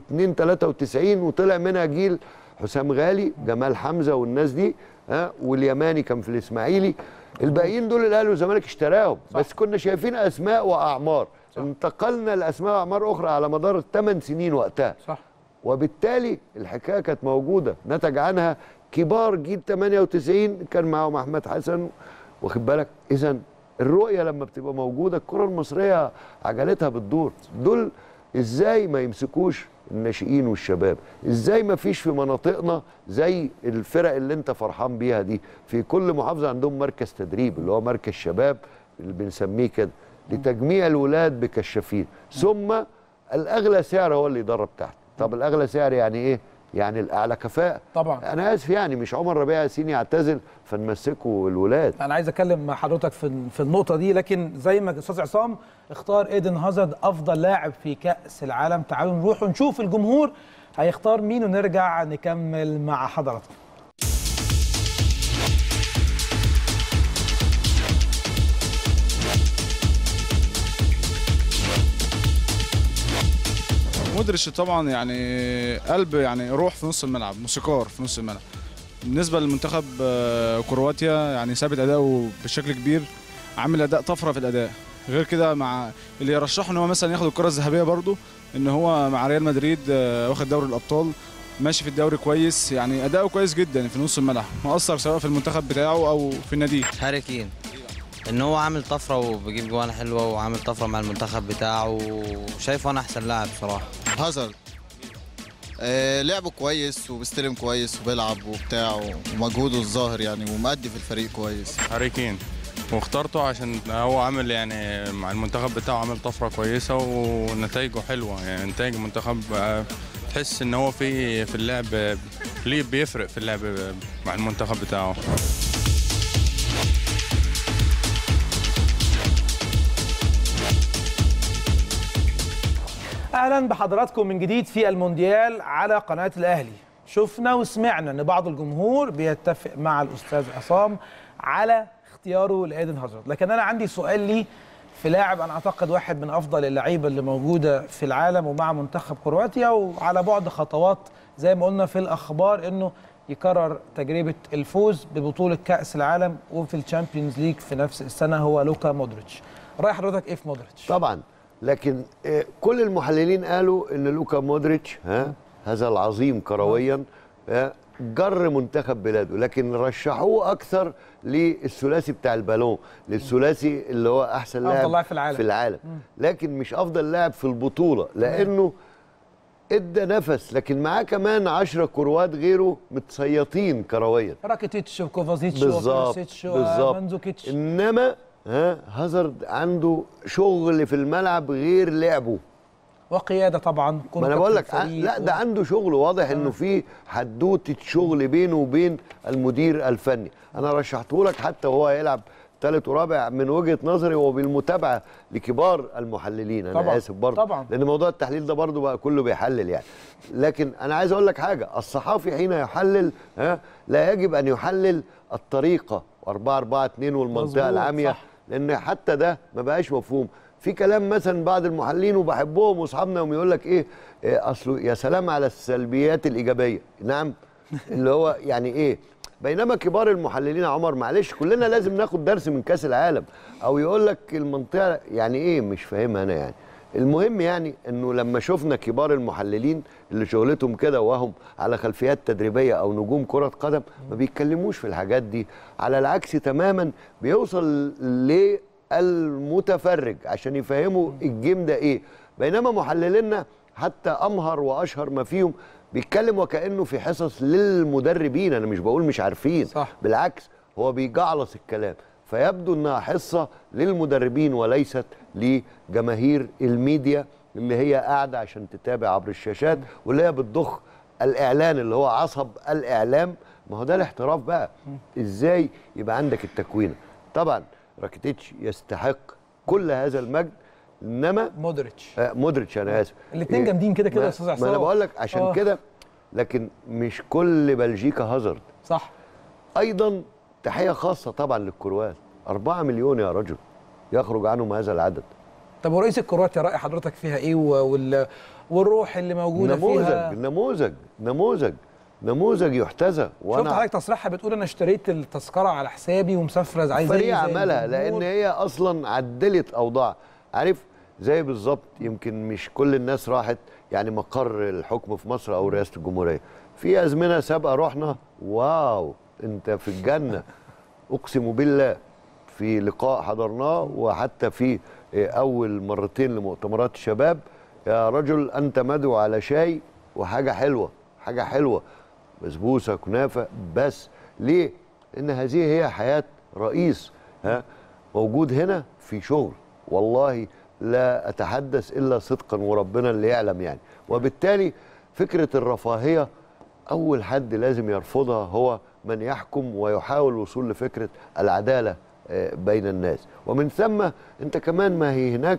93 وطلع منها جيل حسام غالي، جمال حمزه والناس دي، واليماني كان في الاسماعيلي. الباقيين دول الاهلي والزمالك اشتراهم، بس كنا شايفين اسماء واعمار. انتقلنا لاسماء واعمار اخرى على مدار 8 سنين وقتها. صح. وبالتالي الحكايه كانت موجوده، نتج عنها كبار جيل 98 كان معاهم احمد حسن، واخد بالك؟ اذا الرؤيه لما بتبقى موجوده الكره المصريه عجلتها بتدور. دول ازاي ما يمسكوش الناشئين والشباب؟ ازاي ما فيش في مناطقنا زي الفرق اللي انت فرحان بيها دي؟ في كل محافظه عندهم مركز تدريب اللي هو مركز شباب اللي بنسميه كده لتجميع الولاد بكشافين، ثم الاغلى سعر هو اللي يدرب تحت. طب الاغلى سعر يعني ايه؟ يعني الاعلى كفاءه. طبعا انا اسف يعني مش عمر ربيع ياسين يعتزل فنمسكه الولاد. انا عايز اتكلم مع حضرتك في النقطه دي، لكن زي ما الاستاذ عصام اختار ايدن هازارد افضل لاعب في كاس العالم، تعالوا نروح ونشوف الجمهور هيختار مين ونرجع نكمل مع حضراتكم. مودريتش طبعا يعني قلب، يعني روح في نص الملعب، موسيقار في نص الملعب. بالنسبه للمنتخب كرواتيا يعني ثابت اداؤه بشكل كبير، عامل اداء طفره في الاداء. غير كده مع اللي يرشحه ان هو مثلا ياخد الكره الذهبيه برضه، ان هو مع ريال مدريد واخد دوري الابطال، ماشي في الدوري كويس، يعني اداؤه كويس جدا في نص الملعب، مؤثر سواء في المنتخب بتاعه او في النادي. هاري كين ان هو عامل طفره وبيجيب جوان حلوه وعامل طفره مع المنتخب بتاعه، وشايفه انا احسن لاعب بصراحه. هازارد لعبه كويس وبيستلم كويس وبيلعب وبتاع ومجهوده الظاهر يعني، ومؤدي في الفريق كويس. هاري كين واخترته عشان هو عامل يعني مع المنتخب بتاعه عامل طفره كويسه ونتائجه حلوه، يعني نتائج المنتخب تحس ان هو في اللعب ليه بيفرق في اللعب مع المنتخب بتاعه. اهلا بحضراتكم من جديد في المونديال على قناه الاهلي. شفنا وسمعنا ان بعض الجمهور بيتفق مع الاستاذ عصام على اختياره لايدن هازارد، لكن انا عندي سؤال لي في لاعب انا اعتقد واحد من افضل اللعيبه اللي موجوده في العالم ومع منتخب كرواتيا، وعلى بعد خطوات زي ما قلنا في الاخبار انه يكرر تجربه الفوز ببطوله كاس العالم وفي الشامبيونز ليج في نفس السنه، هو لوكا مودريتش. راي حضرتك ايه في مودريتش؟ طبعا، لكن كل المحللين قالوا ان لوكا مودريتش هذا العظيم كرويا جر منتخب بلاده، لكن رشحوه اكثر للثلاثي بتاع البالون، للثلاثي اللي هو احسن لاعب في العالم. لكن مش افضل لاعب في البطوله، لانه ادى نفس، لكن معاه كمان 10 كروات غيره متسيطين كرويا، راكيتيتش وكوفازيتش وبراسيتش ومانزوكيتش. انما هازارد عنده شغل في الملعب غير لعبه وقياده طبعا. ما انا بقول لك لا، ده عنده شغل واضح انه في حدوته شغل بينه وبين المدير الفني. انا رشحته لك حتى وهو هيلعب ثالث ورابع من وجهه نظري وبالمتابعه لكبار المحللين. انا طبعًا اسف برضه طبعا، لان موضوع التحليل ده برضه بقى كله بيحلل يعني. لكن انا عايز اقول لك حاجه، الصحافي حين يحلل لا يجب ان يحلل الطريقه 4-4-2 والمنطقه العاميه، لان حتى ده ما بقاش مفهوم. في كلام مثلا بعض المحللين وبحبهم واصحابنا يقول لك ايه اصله يا سلام على السلبيات الايجابيه. نعم، اللي هو يعني ايه، بينما كبار المحللين يا عمر معلش كلنا لازم ناخد درس من كاس العالم، او يقول لك المنطقه يعني ايه مش فاهمها انا يعني. المهم يعني انه لما شفنا كبار المحللين اللي شغلتهم كده وهم على خلفيات تدريبيه او نجوم كره قدم ما بيتكلموش في الحاجات دي، على العكس تماما بيوصل للمتفرج عشان يفهموا الجيم ده ايه. بينما محللينا حتى امهر واشهر ما فيهم بيتكلم وكأنه في حصص للمدربين. انا مش بقول مش عارفين، صح، بالعكس هو بيجعلص الكلام، فيبدو انها حصه للمدربين وليست لجماهير الميديا اللي هي قاعده عشان تتابع عبر الشاشات، واللي هي بتضخ الاعلان اللي هو عصب الاعلام. ما هو ده الاحتراف بقى، ازاي يبقى عندك التكوينه. طبعا راكيتيتش يستحق كل هذا المجد، انما مودريتش انا اسف، الاثنين جامدين كده كده يا استاذ عصام. ما انا بقول لك عشان كده، لكن مش كل بلجيكا هازارد. صح. ايضا تحيه خاصه طبعا للكروات، 4 مليون يا رجل يخرج عنهم هذا العدد. طب ورئيس الكرواتيا راي حضرتك فيها ايه والروح اللي موجوده فيها؟ نموذج يحتذى. شفت حضرتك تصريحها بتقول انا اشتريت التذكره على حسابي ومسافره عايزه فريق عملها، لان هي اصلا عدلت اوضاع. عارف زي بالظبط، يمكن مش كل الناس راحت يعني مقر الحكم في مصر او رئاسه الجمهوريه، في ازمنه سابقه رحنا واو انت في الجنه. اقسم بالله في لقاء حضرناه وحتى في اول مرتين لمؤتمرات الشباب، يا رجل انت مدعو على شاي وحاجه حلوه، حاجه حلوه، بسبوسه كنافه. بس ليه؟ ان هذه هي حياه رئيس موجود هنا في شغل، والله لا أتحدث إلا صدقا وربنا اللي يعلم يعني. وبالتالي فكرة الرفاهية أول حد لازم يرفضها هو من يحكم ويحاول الوصول لفكرة العدالة بين الناس، ومن ثم أنت كمان ما هي هناك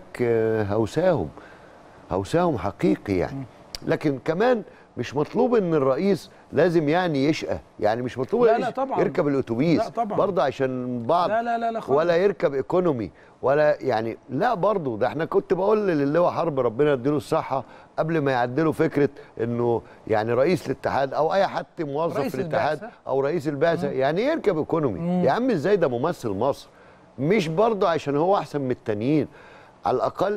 هوساهم حقيقي يعني. لكن كمان مش مطلوب ان الرئيس لازم يعني يشقى، يعني مش مطلوب يركب الاتوبيس برضه عشان بعض، لا ولا يركب ايكونومي ولا يعني لا برضه. ده احنا كنت بقول للواء حرب ربنا يديله الصحه قبل ما يعدلوا فكره انه يعني رئيس الاتحاد او اي حد موظف في الاتحاد او رئيس البعثه يعني يركب ايكونومي. يا عم ازاي ده ممثل مصر، مش برضه عشان هو احسن من التانيين، على الاقل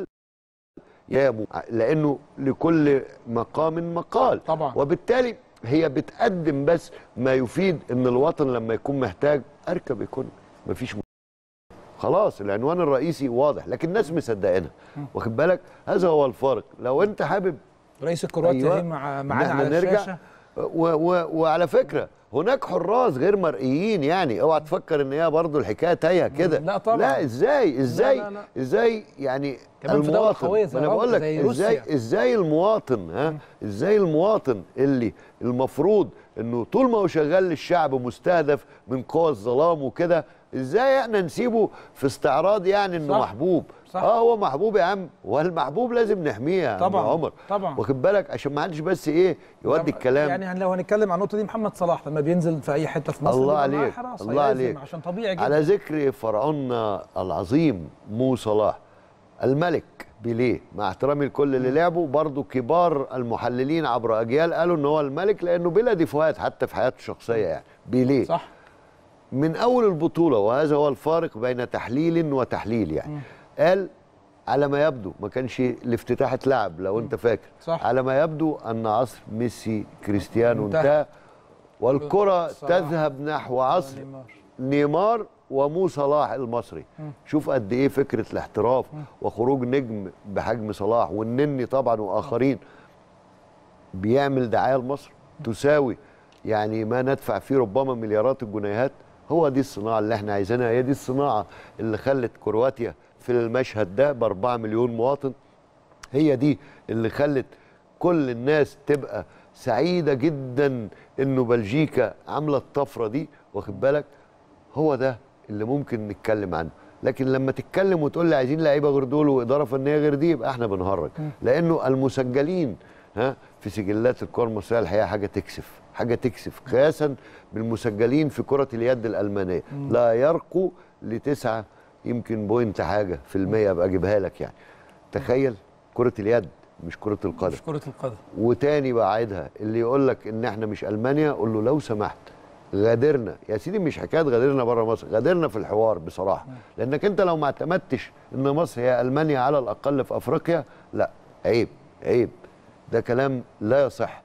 لانه لكل مقام مقال طبعا. وبالتالي هي بتقدم بس ما يفيد ان الوطن لما يكون محتاج اركب يكون مفيش خلاص العنوان الرئيسي واضح، لكن الناس مصدقينها. واخد بالك؟ هذا هو الفارق. لو انت حابب رئيس الكرواتيا أيوة معانا على الشاشه. وعلى فكره هناك حراس غير مرئيين، يعني اوعى تفكر ان هي برضه الحكايه تايهه كده. لا طبعا. لا ازاي لا. ازاي يعني المواطن، انا بقول لك ازاي المواطن ازاي المواطن اللي المفروض انه طول ما هو شغال للشعب مستهدف من قوى الظلام وكده ازاي احنا نسيبه في استعراض يعني انه صح. محبوب؟ صح. هو محبوب يا عم، والمحبوب لازم نحميه يا طبعا عم عمر. طبعا واخد بالك عشان ما حدش بس ايه يودي الكلام. يعني لو هنتكلم عن النقطه دي، محمد صلاح لما بينزل في اي حته في مصر الله بيبقى معاه عليك حراسة، الله لازم، عليك. عشان طبيعي جدا. على ذكر فرعوننا العظيم مو صلاح، الملك بيليه مع احترامي لكل اللي لعبوا، برضو كبار المحللين عبر اجيال قالوا ان هو الملك لانه بلا ديفوهات حتى في حياته الشخصيه يعني بيليه. صح. من اول البطوله، وهذا هو الفارق بين تحليل وتحليل يعني، قال على ما يبدو، ما كانش الافتتاح اتلعب لو انت فاكر، صح. على ما يبدو ان عصر ميسي كريستيانو انتهى والكره تذهب نحو عصر نيمار ومو صلاح المصري. شوف قد ايه فكره الاحتراف وخروج نجم بحجم صلاح والنني طبعا واخرين بيعمل دعايه لمصر تساوي يعني ما ندفع فيه ربما مليارات الجنيهات. هو دي الصناعه اللي احنا عايزينها، هي دي الصناعه اللي خلت كرواتيا في المشهد ده ب4 مليون مواطن، هي دي اللي خلت كل الناس تبقى سعيده جدا انه بلجيكا عامله الطفره دي. واخد بالك، هو ده اللي ممكن نتكلم عنه. لكن لما تتكلم وتقول لي عايزين لعيبه غير دول واداره فنيه غير دي، يبقى احنا بنهرج، لانه المسجلين في سجلات الكره المصريه الحقيقه حاجه تكسف، حاجه تكسف قياسا بالمسجلين في كره اليد الالمانيه، لا يرقوا ل9 يمكن بوينت حاجه في المية، ابقى اجيبها لك يعني. تخيل كره اليد مش كره القدم، مش كره القدم. وتاني بعيدها، اللي يقول لك ان احنا مش المانيا قول له لو سمحت غادرنا يا سيدي، مش حكايه غادرنا بره مصر، غادرنا في الحوار بصراحه، لانك انت لو ما اعتمدتش ان مصر هي المانيا على الاقل في افريقيا، لا عيب عيب، ده كلام لا يصح.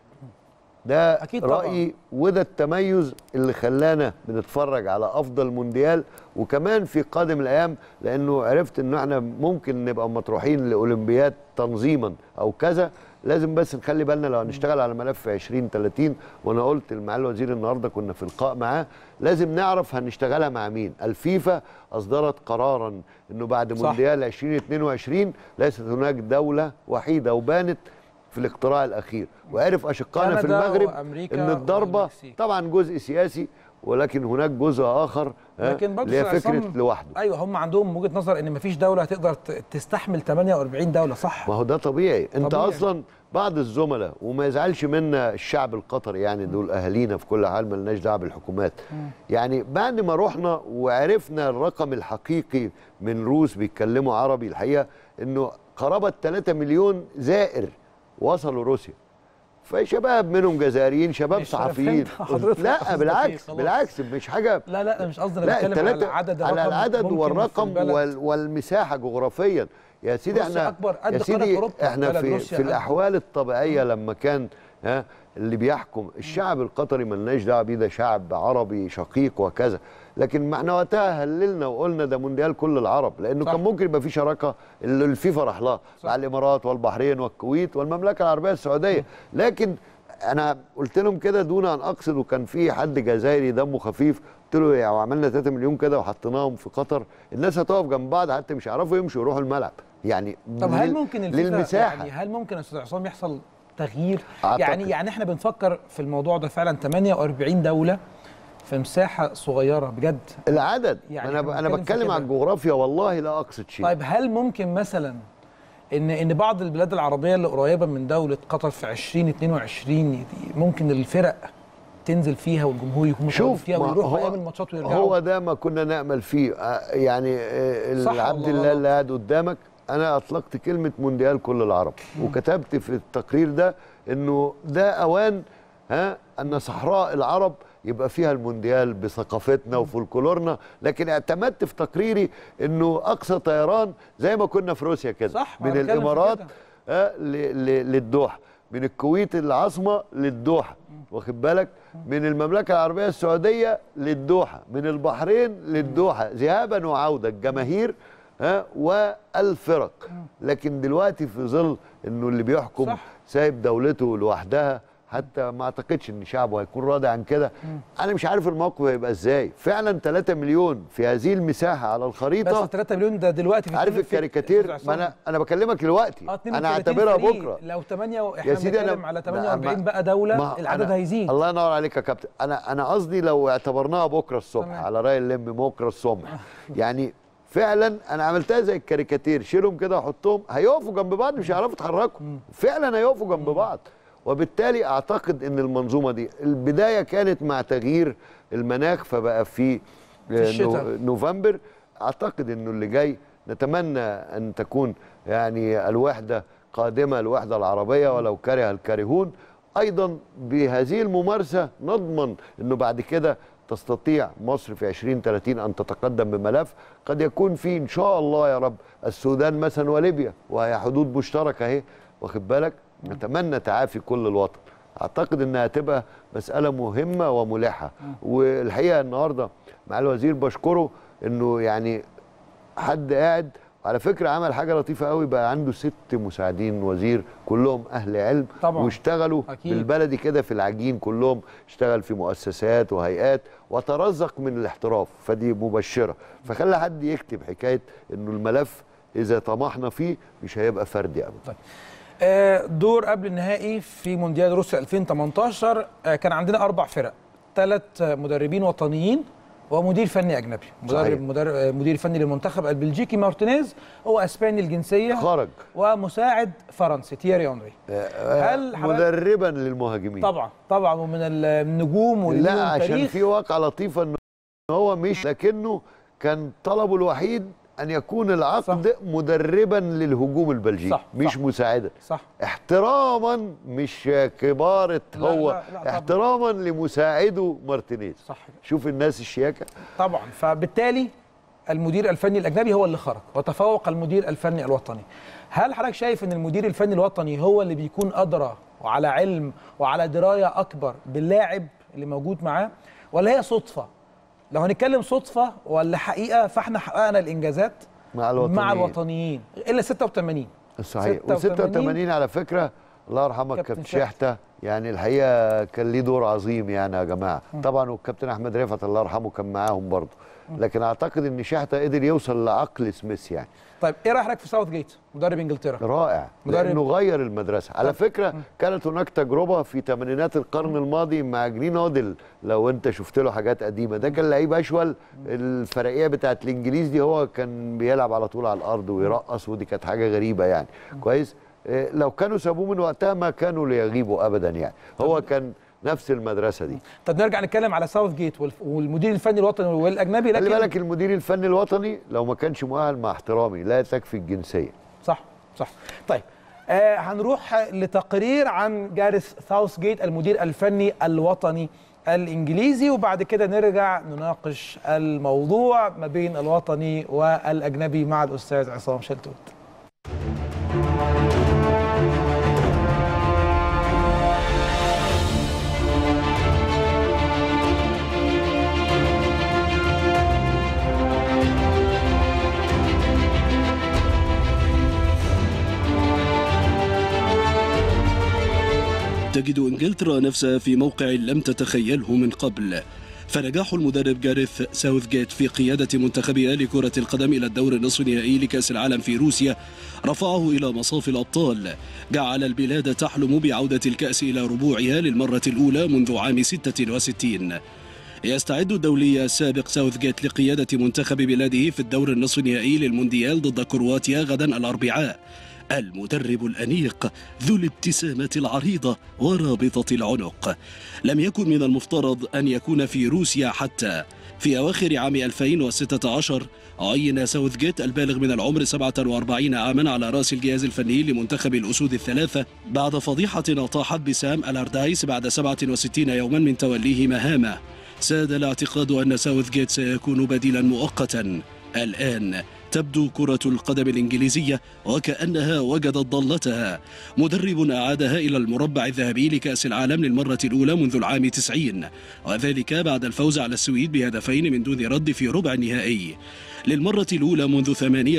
ده أكيد رايي طبعا. وده التميز اللي خلانا بنتفرج على افضل مونديال، وكمان في قادم الايام، لانه عرفت ان احنا ممكن نبقى مطروحين لاولمبياد تنظيما او كذا. لازم بس نخلي بالنا لو هنشتغل على ملف 2030، وانا قلت لمعالي الوزير النهارده كنا في لقاء معاه، لازم نعرف هنشتغلها مع مين. الفيفا اصدرت قرارا انه بعد مونديال 2022 ليست هناك دوله وحيده، وبانت في الاقتراع الاخير، وعرف اشقائنا في المغرب ان الضربه طبعا جزء سياسي، ولكن هناك جزء اخر اللي هي فكره لوحده. ايوه، هم عندهم وجهه نظر ان مفيش دوله هتقدر تستحمل 48 دوله، صح؟ ما هو ده طبيعي. انت اصلا بعض الزملاء، وما يزعلش منا الشعب القطري يعني، دول اهالينا في كل حال، مالناش دعوه بالحكومات. يعني بعد ما رحنا وعرفنا الرقم الحقيقي من روس بيتكلموا عربي، الحقيقه انه قرابه 3 مليون زائر وصلوا روسيا، فشباب منهم جزائريين، شباب صحفيين. لا بالعكس بالعكس، مش حاجه، لا مش قصدي، انا بتكلم على العدد، على العدد والرقم والمساحه جغرافيا يا سيدي. احنا يا سيدي احنا في الاحوال الطبيعيه لما كان اللي بيحكم الشعب القطري ملناش دعوه بيه، ده شعب عربي شقيق وكذا، لكن ما احنا وقتها هللنا وقلنا ده مونديال كل العرب، لانه كان ممكن يبقى في شراكه اللي الفيفا راح لها مع الامارات والبحرين والكويت والمملكه العربيه السعوديه. لكن انا قلت لهم كده دون ان اقصد، وكان في حد جزائري دمه خفيف قلت له يعني عملنا 3 مليون كده وحطيناهم في قطر، الناس هتقف جنب بعض حتى مش هيعرفوا يمشوا يروحوا الملعب يعني. طب هل ممكن للمساحه يعني هل ممكن يا استاذ عصام يحصل تغيير؟ يعني احنا بنفكر في الموضوع ده فعلا 48 دوله في مساحه صغيره بجد العدد يعني. انا بتكلم عن الجغرافيا والله لا اقصد شيء. طيب هل ممكن مثلا ان بعض البلاد العربيه اللي قريبه من دوله قطر في 2022 ممكن الفرق تنزل فيها والجمهور يكون موجود فيها ويروحوا ايام الماتشات ويرجعوا؟ هو ده ما كنا نامل فيه يعني. العبد الله اللي قاعد قدامك، انا اطلقت كلمه مونديال كل العرب، وكتبت في التقرير ده انه ده اوان ان صحراء العرب يبقى فيها المونديال بثقافتنا وفولكلورنا. لكن اعتمدت في تقريري انه اقصى طيران زي ما كنا في روسيا كده، من الامارات للدوحه، من الكويت العاصمه للدوحه، واخد بالك، من المملكه العربيه السعوديه للدوحه، من البحرين للدوحه، ذهابا وعوده، الجماهير والفرق. لكن دلوقتي في ظل انه اللي بيحكم سايب دولته لوحدها، حتى ما اعتقدش ان شعبه هيكون راضي عن كده. انا مش عارف الموقف هيبقى ازاي فعلا. 3 مليون في هذه المساحه على الخريطه، بس 3 مليون ده دلوقتي في عارف الكاريكاتير. ما انا بكلمك دلوقتي، انا اعتبرها بكره. لو 8 احنا بنتكلم على 48 بقى دوله، العدد هيزيد. الله ينور عليك يا كابتن. انا قصدي لو اعتبرناها بكره الصبح على راي اللم، بكره الصبح يعني فعلا انا عملتها زي الكاريكاتير، شيلهم كده وحطهم هيقفوا جنب بعض، مش هيعرفوا يتحركوا، فعلا هيقفوا جنب بعض. وبالتالي اعتقد ان المنظومه دي البدايه كانت مع تغيير المناخ، فبقى في نوفمبر. اعتقد انه اللي جاي نتمنى ان تكون يعني الوحده قادمه، الوحده العربيه ولو كره الكارهون. ايضا بهذه الممارسه نضمن انه بعد كده تستطيع مصر في 2030 ان تتقدم بملف قد يكون فيه ان شاء الله يا رب السودان مثلا وليبيا، وهي حدود مشتركه اهي، واخد بالك. نتمنى تعافي كل الوطن. اعتقد انها هتبقى مساله مهمه وملحه. والحقيقه النهارده مع الوزير بشكره انه يعني حد قاعد على فكره عمل حاجه لطيفه قوي، بقى عنده 6 مساعدين وزير كلهم اهل علم طبعا. واشتغلوا أكيد. بالبلدي كده في العجين، كلهم اشتغل في مؤسسات وهيئات وترزق من الاحتراف، فدي مبشره. فخلى حد يكتب حكايه انه الملف اذا طمحنا فيه مش هيبقى فردي ابدا. طيب. دور قبل النهائي في مونديال روسيا 2018 كان عندنا 4 فرق، 3 مدربين وطنيين ومدير فني اجنبي. مدير فني للمنتخب البلجيكي مارتينيز هو اسباني الجنسيه خرج، ومساعد فرنسي تييري اونري. هل مدربا للمهاجمين طبعا ومن النجوم لا عشان في واقعه لطيفه انه هو مش، لكنه كان طلبه الوحيد ان يكون العقد صح. مدربا للهجوم البلجيكي صح. مش صح. مساعدا صح. احتراما مش كبارة هو لا احتراما لمساعده مارتينيز صح. شوف الناس الشياكه طبعا. فبالتالي المدير الفني الاجنبي هو اللي خرج وتفوق المدير الفني الوطني. هل حضرتك شايف ان المدير الفني الوطني هو اللي بيكون ادرى وعلى علم وعلى درايه اكبر باللاعب اللي موجود معاه، ولا هي صدفه؟ لو هنتكلم صدفه ولا حقيقه، فاحنا حققنا الانجازات مع الوطنيين الا 86 صحيح. و86 على فكره الله يرحمك كابتن شحته، يعني الحقيقه كان ليه دور عظيم يعني يا جماعه. طبعا والكابتن احمد رفعت الله يرحمه كان معاهم برضه، لكن اعتقد ان شحته قدر يوصل لعقل سميث يعني. طيب ايه رايك في ساوث جيت مدرب انجلترا؟ رائع، لانه غير المدرسه. على فكره كانت هناك تجربه في ثمانينات القرن الماضي مع جرين هودل، لو انت شفت له حاجات قديمه، ده كان لعيب اشول. الفرقيه بتاعت الانجليز دي هو كان بيلعب على طول على الارض ويرقص، ودي كانت حاجه غريبه يعني. كويس. لو كانوا سابوه من وقتها ما كانوا ليغيبوا ابدا يعني. هو كان نفس المدرسه دي. طب نرجع نتكلم على ساوث جيت والمدير الفني الوطني والاجنبي. لكن خلي بالك المدير الفني الوطني لو ما كانش مؤهل مع احترامي لا تكفي الجنسيه. صح. طيب هنروح لتقرير عن جاريث ساوث جيت المدير الفني الوطني الانجليزي، وبعد كده نرجع نناقش الموضوع ما بين الوطني والاجنبي مع الاستاذ عصام شلتوت. تجد إنجلترا نفسها في موقع لم تتخيله من قبل، فنجاح المدرب جاريث ساوثجيت في قيادة منتخبها لكرة القدم إلى الدور النصف النهائي لكأس العالم في روسيا رفعه إلى مصاف الأبطال، جعل البلاد تحلم بعودة الكأس إلى ربوعها للمرة الأولى منذ عام 66. يستعد الدولي السابق ساوثجيت لقيادة منتخب بلاده في الدور النصف النهائي للمونديال ضد كرواتيا غدا الأربعاء. المدرب الأنيق ذو الابتسامة العريضة ورابطة العنق لم يكن من المفترض أن يكون في روسيا حتى. في أواخر عام 2016 عين ساوثجيت البالغ من العمر 47 عاما على رأس الجهاز الفني لمنتخب الأسود الثلاثة بعد فضيحة أطاحت بسام ألاردايس بعد 67 يوما من توليه مهامه. ساد الاعتقاد أن ساوثجيت سيكون بديلا مؤقتا. الآن تبدو كرة القدم الإنجليزية وكأنها وجدت ضالتها. مدرب أعادها إلى المربع الذهبي لكأس العالم للمرة الأولى منذ العام 90، وذلك بعد الفوز على السويد بهدفين من دون رد في ربع النهائي. للمرة الأولى منذ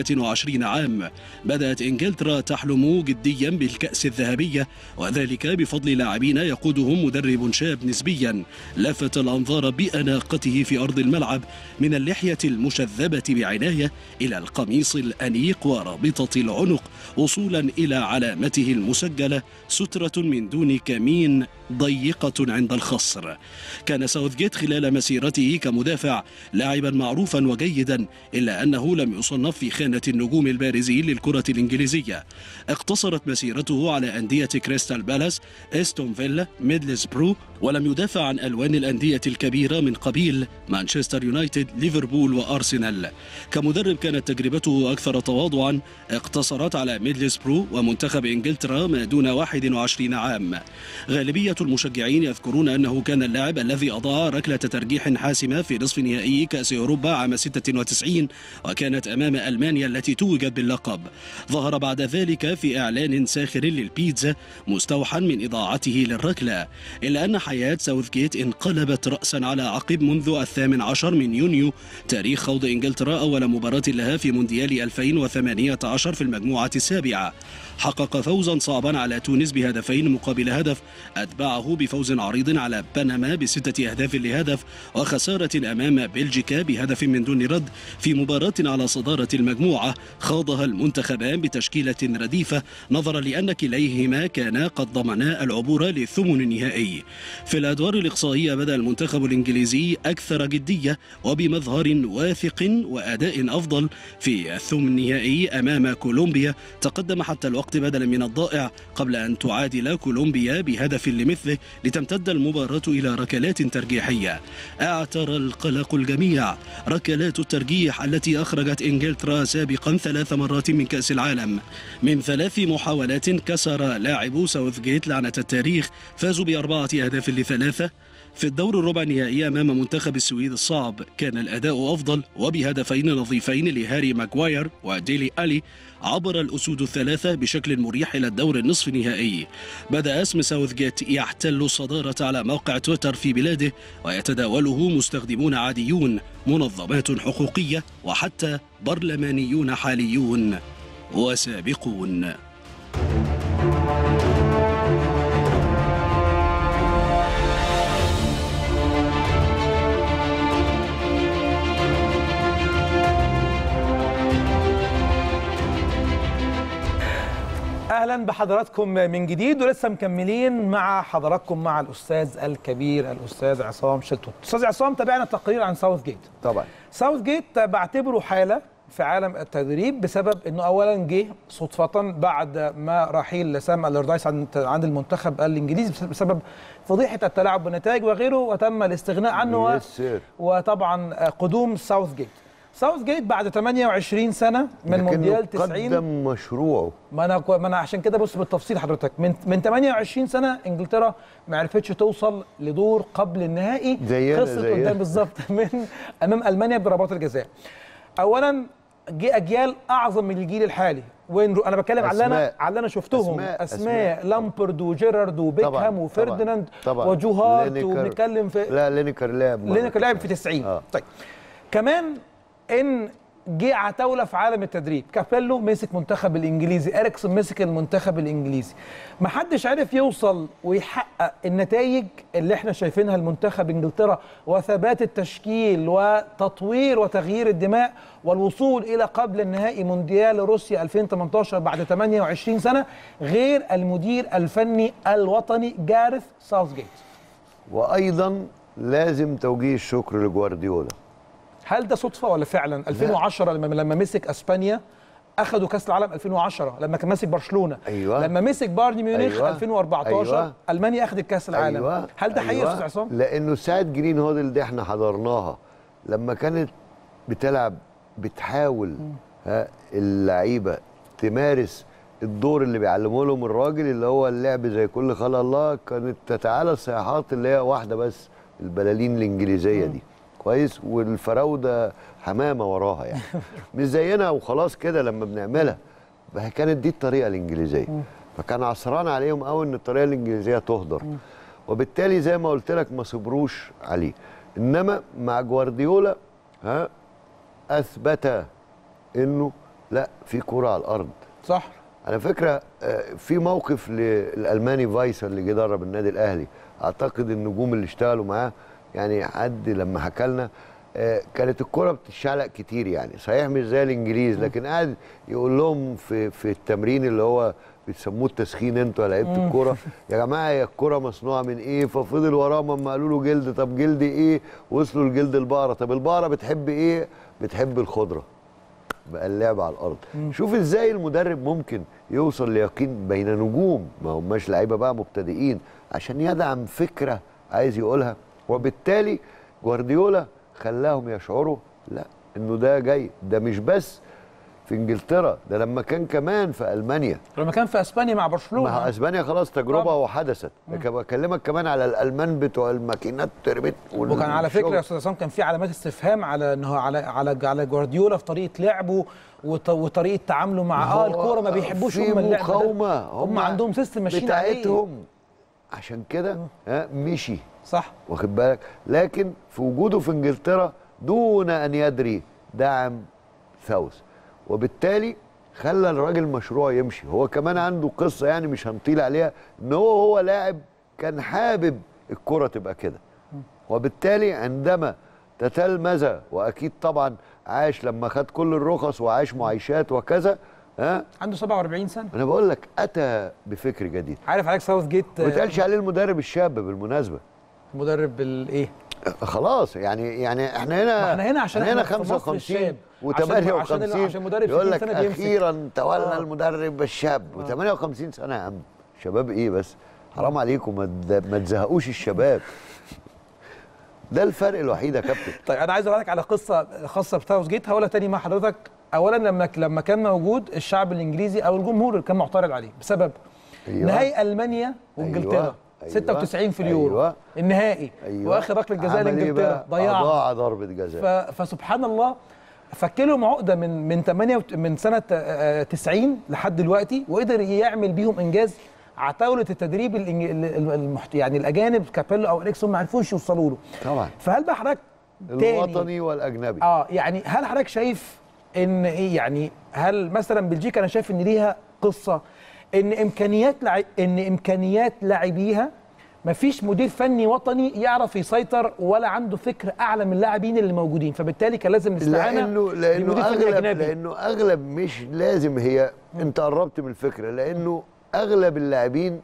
28 عام بدأت إنجلترا تحلم جديا بالكأس الذهبية، وذلك بفضل لاعبين يقودهم مدرب شاب نسبيا لفت الأنظار بأناقته في أرض الملعب، من اللحية المشذبة بعناية إلى القميص الأنيق ورابطة العنق وصولا إلى علامته المسجلة سترة من دون كمين ضيقة عند الخصر. كان ساوثجيت خلال مسيرته كمدافع لاعبا معروفا وجيدا، إلا أنه لم يصنف في خانة النجوم البارزين للكرة الإنجليزية. اقتصرت مسيرته على أندية كريستال بالاس، استون فيلا، ميدلسبرو، ولم يدافع عن ألوان الأندية الكبيرة من قبيل مانشستر يونايتد، ليفربول وأرسنال. كمدرب كانت تجربته أكثر تواضعا، اقتصرت على ميدلسبرو ومنتخب إنجلترا ما دون 21 عام. غالبية المشجعين يذكرون أنه كان اللاعب الذي أضاع ركلة ترجيح حاسمة في نصف نهائي كأس أوروبا عام 96، وكانت أمام ألمانيا التي توجت باللقب. ظهر بعد ذلك في إعلان ساخر للبيتزا مستوحى من إضاعته للركلة، إلا أن حياة ساوثجيت انقلبت رأسا على عقب منذ 18 من يونيو، تاريخ خوض إنجلترا أول مباراة لها في مونديال 2018 في المجموعة السابعة. حقق فوزا صعبا على تونس بهدفين مقابل هدف، أتبعه بفوز عريض على بنما ب6 أهداف لهدف، وخسارة أمام بلجيكا بهدف من دون رد في مباراة على صدارة المجموعة خاضها المنتخبان بتشكيلة رديفة، نظرا لأن كليهما كانا قد ضمنا العبور للثمن النهائي. في الأدوار الإقصائية بدأ المنتخب الإنجليزي أكثر جدية وبمظهر واثق وأداء أفضل. في الثمن النهائي أمام كولومبيا تقدم حتى الوقت بدلا من الضائع، قبل أن تعادل كولومبيا بهدف لمثله لتمتد المباراة إلى ركلات ترجيحية. اعترى القلق الجميع، ركلات الترجيح التي أخرجت إنجلترا سابقا 3 مرات من كأس العالم. من 3 محاولات كسر لاعبو ساوثجيت لعنة التاريخ، فازوا ب4 أهداف ل3. في الدور الربع النهائي أمام منتخب السويد الصعب كان الأداء أفضل، وبهدفين نظيفين لهاري ماغواير وديلي ألي عبر الأسود الثلاثة بشكل مريح إلى الدور النصف النهائي. بدأ اسم ساوثجيت يحتل الصدارة على موقع تويتر في بلاده، ويتداوله مستخدمون عاديون، منظمات حقوقية، وحتى برلمانيون حاليون وسابقون. اهلا بحضراتكم من جديد، ولسه مكملين مع حضراتكم مع الاستاذ الكبير الاستاذ عصام شلتوت. استاذ عصام، تابعنا تقرير عن ساوثجيت. طبعا ساوثجيت بعتبره حاله في عالم التدريب، بسبب انه اولا جه صدفه بعد ما رحيل سام الردايس عن المنتخب الانجليزي بسبب فضيحه التلاعب بالنتائج وغيره، وتم الاستغناء عنه وطبعا قدوم ساوثجيت بعد 28 سنه من مونديال 90 قدم مشروعه. ما انا عشان كده بص بالتفصيل حضرتك، من 28 سنه انجلترا ما عرفتش توصل لدور قبل النهائي، خسرت قدام بالظبط من امام المانيا بضربات الجزاء. اولا جه اجيال اعظم من الجيل الحالي، وين انا بتكلم على اللي انا شفتهم، اسماء لامبرد وجيرارد وبيكهام وفرديناند وجو هارت، وبنتكلم في لينكر لعب في 90. طيب كمان ان جه عتاوله في عالم التدريب، كابيلو مسك منتخب الانجليزي، اريكسون مسك المنتخب الانجليزي، ما حدش عارف يوصل ويحقق النتائج اللي احنا شايفينها المنتخب انجلترا، وثبات التشكيل وتطوير وتغيير الدماء والوصول الى قبل النهائي مونديال روسيا 2018 بعد 28 سنه، غير المدير الفني الوطني جاريث ساوثجيت. وايضا لازم توجيه الشكر لجوارديولا. هل ده صدفه ولا فعلا 2010 لما مسك اسبانيا اخذوا كاس العالم، 2010 لما كان ماسك برشلونه، لما مسك بايرن ميونخ 2014 المانيا اخذت كاس العالم. هل ده حقيقي يا استاذ عصام؟ لانه ساعه جرين هودل دي احنا حضرناها لما كانت بتحاول اللعيبه تمارس الدور اللي بيعلمه لهم الراجل، اللي هو اللعب زي كل خلق الله. كانت تتعالى الصيحات اللي هي واحده بس، البلالين الانجليزيه دي كويس، والفراوده حمامه وراها يعني مش زينا وخلاص كده لما بنعملها. كانت دي الطريقه الانجليزيه، فكان عصران عليهم قوي ان الطريقه الانجليزيه تهدر، وبالتالي زي ما قلت لك ما صبروش عليه. انما مع جوارديولا اثبت انه لا، في كوره على الارض. صح. على فكره في موقف للالماني فايسر اللي جه درب النادي الاهلي، اعتقد النجوم اللي اشتغلوا معاه يعني حد لما حكى لنا كانت الكرة بتتشعلق كتير، يعني صحيح مش زي الانجليز، لكن قاعد يقول لهم في التمرين اللي هو بيسموه التسخين، انتوا يا لعيبه الكوره يا جماعه هي الكوره مصنوعه من ايه؟ ففضل وراهم اما قالوا له جلد، طب جلد ايه؟ وصلوا لجلد البقره، طب البقره بتحب ايه؟ بتحب الخضره. بقى اللعب على الارض. شوف ازاي المدرب ممكن يوصل ليقين بين نجوم ما هماش لعيبه بقى مبتدئين عشان يدعم فكره عايز يقولها، وبالتالي جوارديولا خلاهم يشعروا لا انه ده جاي، ده مش بس في انجلترا، ده لما كان كمان في المانيا، لما كان في اسبانيا مع برشلونه. مع اسبانيا خلاص تجربه وحدثت. لكن بكلمك كمان على الالمان بتوع الماكينات تربت. وكان على فكره يا استاذ عصام كان في علامات استفهام على انه على جوارديولا في طريقه لعبه وطريقه تعامله مع الكوره، ما بيحبوش هم اللعب ده. هم عندهم سيستم ماشيين بتاعتهم عليه. عشان كده مشي صح، واخد بالك. لكن في وجوده في انجلترا دون ان يدري دعم ساوث، وبالتالي خلى الراجل مشروع يمشي. هو كمان عنده قصه يعني مش هنطيل عليها، ان هو لاعب كان حابب الكره تبقى كده، وبالتالي عندما تتلمذ، واكيد طبعا عاش لما خد كل الرخص وعاش معايشات وكذا، عنده 47 سنه. انا بقول لك اتى بفكر جديد. عارف عليك ساوث جيت ما بيتقالش عليه المدرب الشاب بالمناسبه، المدرب الايه خلاص يعني احنا هنا عشان احنا 55 و58 عشان مدرب يقول لك اخيرا تولى المدرب الشاب و58 سنه. يا عم شباب ايه بس، حرام عليكم ما تزهقوش الشباب. ده الفرق الوحيد يا كابتن. طيب انا عايز اقول لك على قصه خاصه بساوث جيت هقولها تاني مع حضرتك. اولا لما كان موجود الشعب الانجليزي او الجمهور اللي كان معترض عليه بسبب نهائي المانيا وانجلترا 96 في اليورو النهائي، واخر ركله جزاء لانجلترا ضيعها، ضاع ضربه جزاء. فسبحان الله فك لهم عقده من سنه 90 لحد دلوقتي، وقدر يعمل بيهم انجاز. عتاوله التدريب يعني الاجانب كابيلو او اليكسون ما عرفوش يوصلوا له طبعا. فهل بقى حضرتك الوطني والاجنبي يعني هل حضرتك شايف ان ايه، يعني هل مثلا بلجيكا انا شايف ان ليها قصه ان امكانيات لاعبيها مفيش مدير فني وطني يعرف يسيطر ولا عنده فكر اعلى من اللاعبين اللي موجودين، فبالتالي كان لازم الاستعانه لانه اغلب مش لازم هي انت قربت من الفكره، لانه اغلب اللاعبين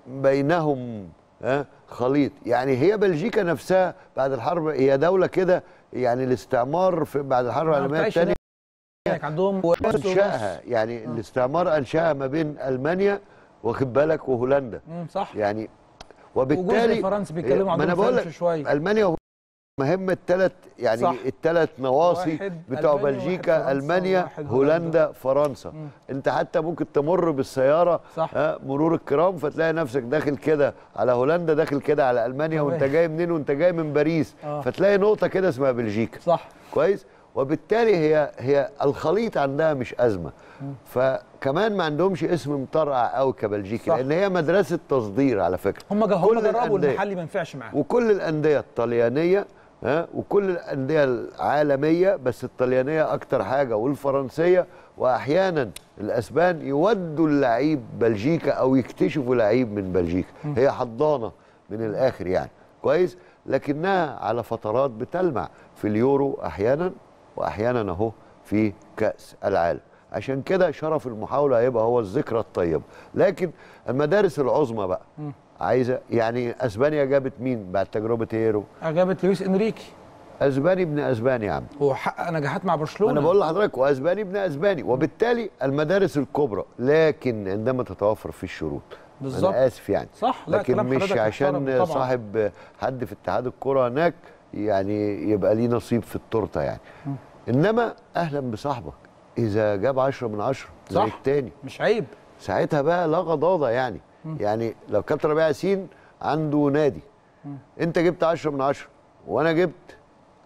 بينهم خليط. يعني هي بلجيكا نفسها بعد الحرب هي دوله كده، يعني الاستعمار بعد الحرب العالميه الثانيه عندهم انشاها، يعني الاستعمار انشاها ما بين المانيا واخد بالك وهولندا صح، يعني وبالتالي فرنسا بيتكلموا عندهم فرنش شويه. المانيا مهم الثلاث يعني الثلاث نواصي بتوع بلجيكا، المانيا هولندا فرنسا. انت حتى ممكن تمر بالسياره مرور الكرام فتلاقي نفسك داخل كده على هولندا، داخل كده على المانيا، وانت جاي منين؟ وانت جاي من باريس. فتلاقي نقطه كده اسمها بلجيكا. صح كويس. وبالتالي هي الخليط عندها مش ازمه. فكمان ما عندهمش اسم مطرقع قوي كبلجيكا، لان هي مدرسه تصدير على فكره. هم جربوا المحلي ما ينفعش معاهم. وكل الانديه الطليانيه وكل الانديه العالميه، بس الطليانيه اكتر حاجه والفرنسيه، واحيانا الاسبان يودوا اللعيب بلجيكا او يكتشفوا لعيب من بلجيكا. هي حضانه من الاخر يعني كويس، لكنها على فترات بتلمع في اليورو احيانا، واحيانا اهو في كاس العالم. عشان كده شرف المحاوله هيبقى هو الذكرى الطيبه. لكن المدارس العظمى بقى عايزه، يعني اسبانيا جابت مين بعد تجربه هيرو؟ جابت لويس انريكي، اسباني ابن اسباني يا عم، وحقق نجاحات مع برشلونه. انا بقول لحضرتك واسباني ابن اسباني، وبالتالي المدارس الكبرى، لكن عندما تتوفر في الشروط. بالظبط. انا اسف يعني صح، لكن مش عشان صاحب حد في اتحاد الكره هناك يعني يبقى ليه نصيب في التورته يعني. انما اهلا بصاحبك اذا جاب 10 من 10 زي التاني، مش عيب ساعتها بقى لا غضاضه يعني. يعني لو كابتن ربيع ياسين عنده نادي، انت جبت 10 من 10 وانا جبت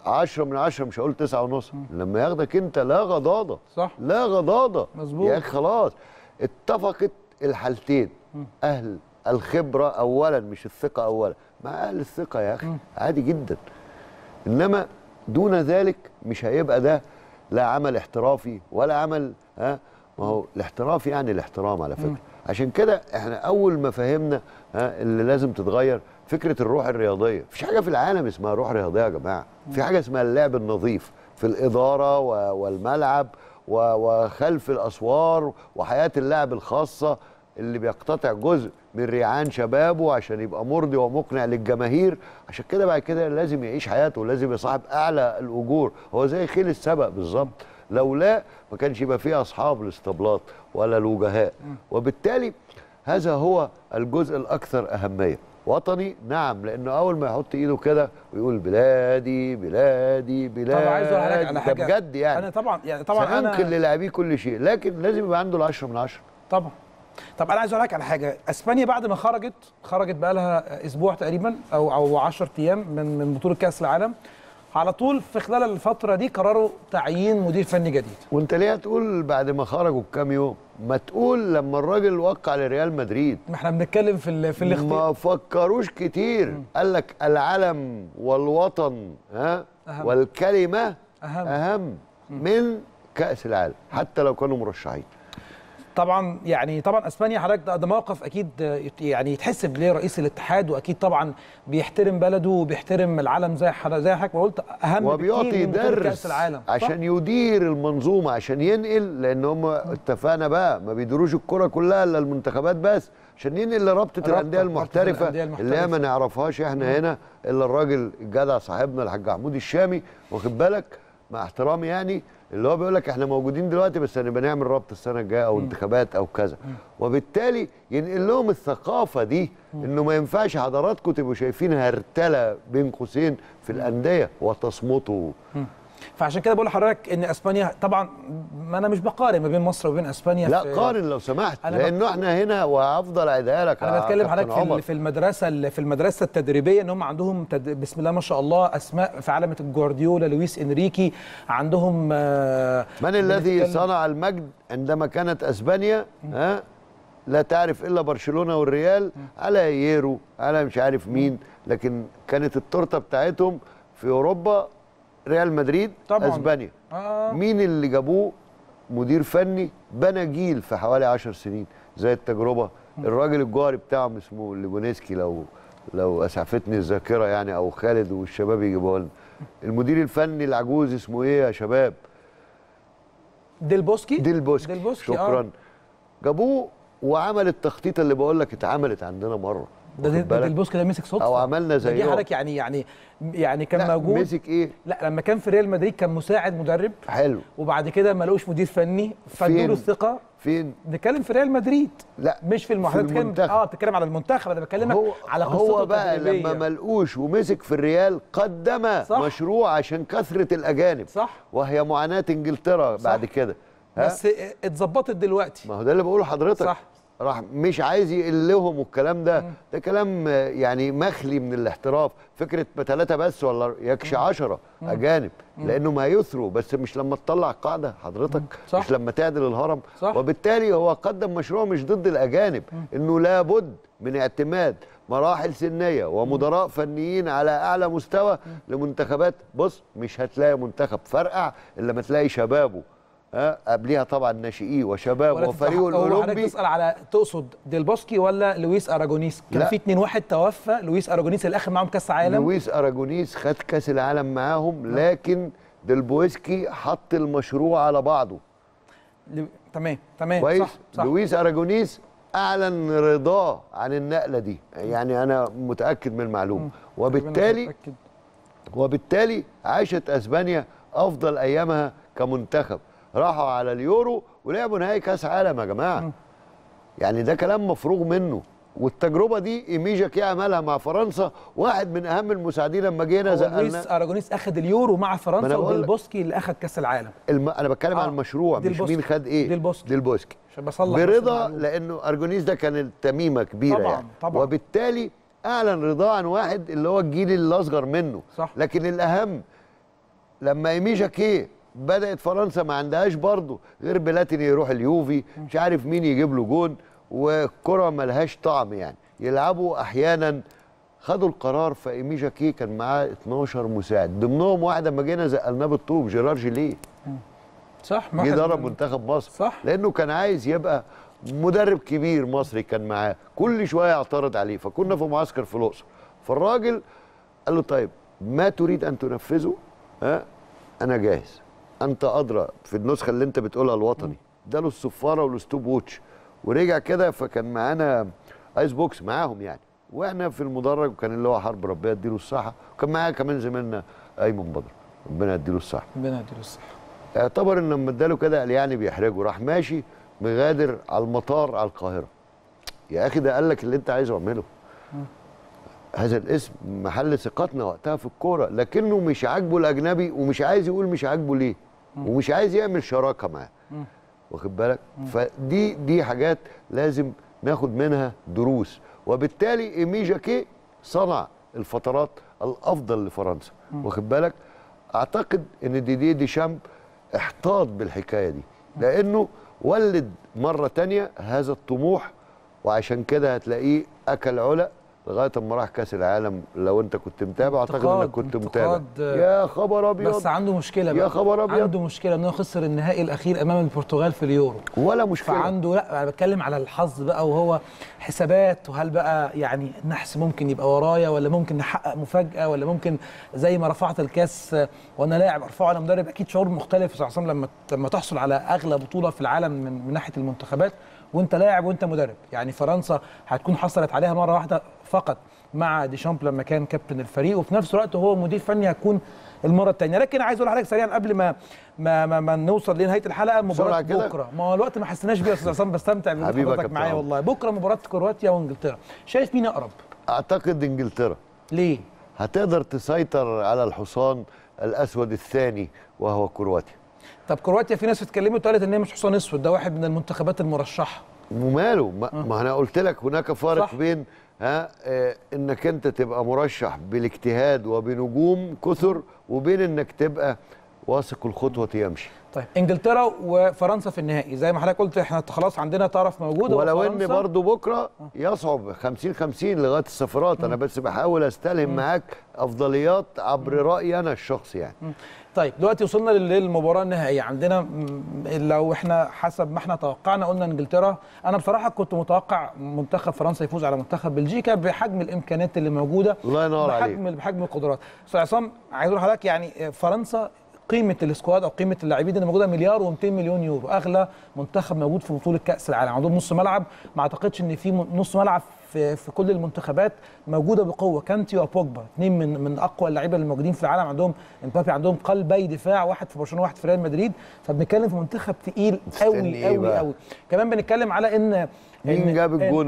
10 من 10 مش هقول 9.5. لما ياخدك انت لا غضاضه، صح. لا غضاضه مظبوط. يا اخي خلاص اتفقت الحالتين. اهل الخبره اولا مش الثقه اولا، مع اهل الثقه يا اخي عادي جدا. انما دون ذلك مش هيبقى ده لا عمل احترافي ولا عمل ما هو الاحتراف يعني الاحترام على فكره. عشان كده احنا اول ما فهمنا اللي لازم تتغير فكره الروح الرياضيه. مفيش حاجه في العالم اسمها روح رياضيه يا جماعه، في حاجه اسمها اللعب النظيف في الاداره والملعب وخلف الاسوار وحياه اللاعب الخاصه اللي بيقتطع جزء من ريعان شبابه عشان يبقى مرضي ومقنع للجماهير. عشان كده بعد كده لازم يعيش حياته ولازم يصاحب اعلى الاجور. هو زي خيل السبق بالظبط، لولا ما كانش يبقى فيه اصحاب الاسطبلات ولا الوجهاء. وبالتالي هذا هو الجزء الاكثر اهميه. وطني نعم، لانه اول ما يحط ايده كده ويقول بلادي بلادي بلادي. طب عايز اقول لحضرتك على حاجه بجد يعني انا طبعا سينقل للاعبيه كل شيء، لكن لازم يبقى عنده ال10 من 10 طبعا. طب انا عايز اقول لك على حاجه. اسبانيا بعد ما خرجت بقى لها اسبوع تقريبا او 10 ايام من بطوله كاس العالم، على طول في خلال الفتره دي قرروا تعيين مدير فني جديد. وانت ليه تقول بعد ما خرجوا بكام يوم؟ ما تقول لما الراجل وقع لريال مدريد. ما احنا بنتكلم في الاختيار. ما فكروش كتير. قال لك العلم والوطن والكلمه اهم من كاس العالم حتى لو كانوا مرشحين. طبعا اسبانيا حضرتك ده موقف اكيد يعني يتحسب ليه رئيس الاتحاد، واكيد طبعا بيحترم بلده وبيحترم العالم زي حضرتك ما قلت، اهم وبيعطي درس كاس العالم عشان يدير المنظومه، عشان ينقل، لان هم اتفقنا بقى ما بيديروش الكره كلها الا المنتخبات بس، عشان ينقل لرابطه الانديه المحترفه اللي هي ما نعرفهاش احنا هنا الا الراجل الجدع صاحبنا الحاج محمود الشامي، واخد بالك، مع احترامي يعني، اللي هو بيقول لك احنا موجودين دلوقتي بس هنبقى نعمل رابطه السنه الجايه او انتخابات او كذا. وبالتالي ينقل لهم الثقافه دي انه ما ينفعش حضراتكم تبقوا شايفين هرتله بين قوسين في الانديه وتصمتوا. فعشان كده بقول لحضرتك ان اسبانيا طبعا، ما انا مش بقارن ما بين مصر وبين اسبانيا. لا قارن لو سمحت، لانه احنا هنا وهفضل اعيدها لك. انا بتكلم حضرتك في المدرسه التدريبيه، ان هم عندهم بسم الله ما شاء الله اسماء في علامه جوارديولا، لويس انريكي، عندهم من الذي صنع المجد عندما كانت اسبانيا لا تعرف الا برشلونه والريال، على ييرو، على مش عارف مين، لكن كانت التورته بتاعتهم في اوروبا ريال مدريد طبعا. اسبانيا مين اللي جابوه؟ مدير فني بنى جيل في حوالي 10 سنين زي التجربه. الراجل الجوهري بتاعهم اسمه ليبونسكي، لو اسعفتني الذاكره يعني، او خالد والشباب يجيبوها لنا. المدير الفني العجوز اسمه ايه يا شباب؟ ديل بوسكي. شكرا. جابوه وعمل التخطيط اللي بقول لك اتعملت عندنا مره. ده البوسكي ده مسك صدفه او عملنا زيه. دي حضرتك يعني كان موجود. مسك ايه؟ لا لما كان في ريال مدريد كان مساعد مدرب حلو، وبعد كده ما لقوش مدير فني فادوا له الثقه. فين؟ بنتكلم في ريال مدريد، لا مش في المنتخب. بتتكلم على المنتخب، انا بكلمك على قصته هو بقى لما ما لقوش ومسك في الريال قدم مشروع عشان كثره الاجانب، صح، وهي معاناه انجلترا بعد كده. بس اتظبطت دلوقتي. ما هو ده اللي بقوله لحضرتك، صح. راح مش عايز يقلهم والكلام ده. ده كلام يعني مخلي من الاحتراف. فكره 3 بس ولا يكشي 10 اجانب، لانه ما يثروا، بس مش لما تطلع قاعده حضرتك، صح. مش لما تعدل الهرم، صح. وبالتالي هو قدم مشروع مش ضد الاجانب، انه لابد من اعتماد مراحل سنيه ومدراء فنيين على اعلى مستوى لمنتخبات. بص، مش هتلاقي منتخب فرقع الا ما تلاقي شبابه قبليها طبعا ناشئيه وشباب وفريقه الاولمبي. حضرتك تسال تقصد ديل بوسكي ولا لويس اراجونيس؟ كان في 2-1 توفى. لويس اراجونيس اللي اخذ معاهم كاس العالم. لويس اراجونيس خد كاس العالم معاهم، لكن ديل بوسكي حط المشروع على بعضه. تمام كويس. صح. لويس اراجونيس اعلن رضاه عن النقله دي، يعني انا متاكد من المعلومه. وبالتالي عاشت اسبانيا افضل ايامها كمنتخب. راحوا على اليورو ولعبوا نهائي كاس عالم يا جماعه. يعني ده كلام مفروغ منه. والتجربه دي ايميجا كي عملها مع فرنسا، واحد من اهم المساعدين لما جينا زقلنا. لويس اراجونيس اخذ اليورو مع فرنسا، وديل بوسكي اللي اخذ كاس العالم. انا بتكلم عن المشروع، مش مين خد ايه. ديل بوسكي برضا، لانه اراجونيس ده كانت تميمه كبيره طبعا يعني. طبعا. وبالتالي اعلن رضاه عن واحد اللي هو الجيل الاصغر منه، صح. لكن الاهم لما ايمي جاكيه بدات فرنسا ما عندهاش برضه غير بلاتيني يروح اليوفي، مش عارف مين يجيب له جون، والكره ملهاش طعم يعني، يلعبوا احيانا. خدوا القرار، فايمي جاكيه كان معاه 12 مساعد، ضمنهم واحد اما جينا زقلناه بالطوب جيرار جيليه. صح، جه ضرب منتخب مصر، صح، لانه كان عايز يبقى مدرب كبير مصري كان معاه، كل شويه يعترض عليه. فكنا في معسكر في الاقصر، فالراجل قال له طيب ما تريد ان تنفذه؟ انا جاهز، انت ادرى. في النسخه اللي انت بتقولها الوطني اداله الصفاره والستوب ووتش ورجع كده. فكان معانا ايس بوكس معاهم يعني، واحنا في المدرج، وكان اللي هو حرب ربنا يديله الصحه، وكان معايا كمان زميلنا ايمن بدر ربنا يديله الصحه. ربنا يديله الصحه. اعتبر ان لما اداله كده قال يعني بيحرجه، راح ماشي مغادر على المطار على القاهره. يا اخي ده قال لك اللي انت عايزه اعمله. هذا الاسم محل ثقتنا وقتها في الكوره، لكنه مش عاجبه الاجنبي ومش عايز يقول مش عاجبه ليه، ومش عايز يعمل شراكه معاه. واخد بالك؟ فدي حاجات لازم ناخد منها دروس، وبالتالي ايمي جاكيه صنع الفترات الافضل لفرنسا. واخد بالك؟ اعتقد ان ديديه ديشامب احتاط بالحكايه دي، لانه ولد مره تانية هذا الطموح، وعشان كده هتلاقيه اكل علق لغايه اما راح كاس العالم. لو انت كنت متابع، اعتقد انك كنت متابع. يا خبر ابيض، بس عنده مشكله بقى. يا خبر ابيض، عنده مشكله انه خسر النهائي الاخير امام البرتغال في اليورو. ولا مشكله فعنده، لا انا بتكلم على الحظ بقى، وهو حسابات، وهل بقى يعني النحس ممكن يبقى ورايا، ولا ممكن نحقق مفاجاه، ولا ممكن زي ما رفعت الكاس وانا لاعب ارفعه على مدرب. اكيد شعور مختلف يا عصام لما تحصل على اغلى بطوله في العالم من ناحيه المنتخبات وانت لاعب وانت مدرب. يعني فرنسا هتكون حصلت عليها مره واحده فقط مع ديشامب لما كان كابتن الفريق، وفي نفس الوقت هو مدير فني هتكون المره الثانيه. لكن عايز اقول لحضرتك سريعا قبل ما نوصل لنهايه الحلقه، مباراه بكره، ما هو الوقت ما حسيناش بيه يا استاذ عصام، بستمتع بحضرتك معايا والله. بكره مباراه كرواتيا وانجلترا، شايف مين اقرب؟ اعتقد انجلترا. ليه؟ هتقدر تسيطر على الحصان الاسود الثاني وهو كرواتيا. طب كرواتيا في ناس اتكلمت وقالت ان هي مش حصان اسود، ده واحد من المنتخبات المرشحه. وماله؟ ما انا قلت لك هناك فارق صح. بين انك انت تبقى مرشح بالاجتهاد وبنجوم كثر، وبين انك تبقى واثق الخطوه يمشي. طيب انجلترا وفرنسا في النهائي، زي ما حضرتك قلت احنا خلاص عندنا طرف موجود، ولو ان برضو بكره يصعب 50-50 لغايه الصفرات. انا بس بحاول استلهم معاك افضليات عبر رايي انا الشخصي يعني. طيب دلوقتي وصلنا للمباراه النهائيه، عندنا لو احنا حسب ما احنا توقعنا قلنا انجلترا. انا بصراحه كنت متوقع منتخب فرنسا يفوز على منتخب بلجيكا بحجم الامكانيات اللي موجوده، الله ينور عليك، بحجم القدرات. استاذ عصام عايز اقول لحضرتك يعني فرنسا قيمه السكواد او قيمه اللاعبين اللي موجوده مليار و200 مليون يورو، اغلى منتخب موجود في بطوله كاس العالم. عندهم نص ملعب، ما اعتقدش ان في نص ملعب في كل المنتخبات موجوده بقوه. كانتي وبوجبا اثنين من اقوى اللعيبه اللي موجودين في العالم. عندهم امبابي، عندهم قلبي دفاع، واحد في برشلونه واحد في ريال مدريد. فبنتكلم في منتخب تقيل قوي قوي قوي. كمان بنتكلم على ان مين جاب الجون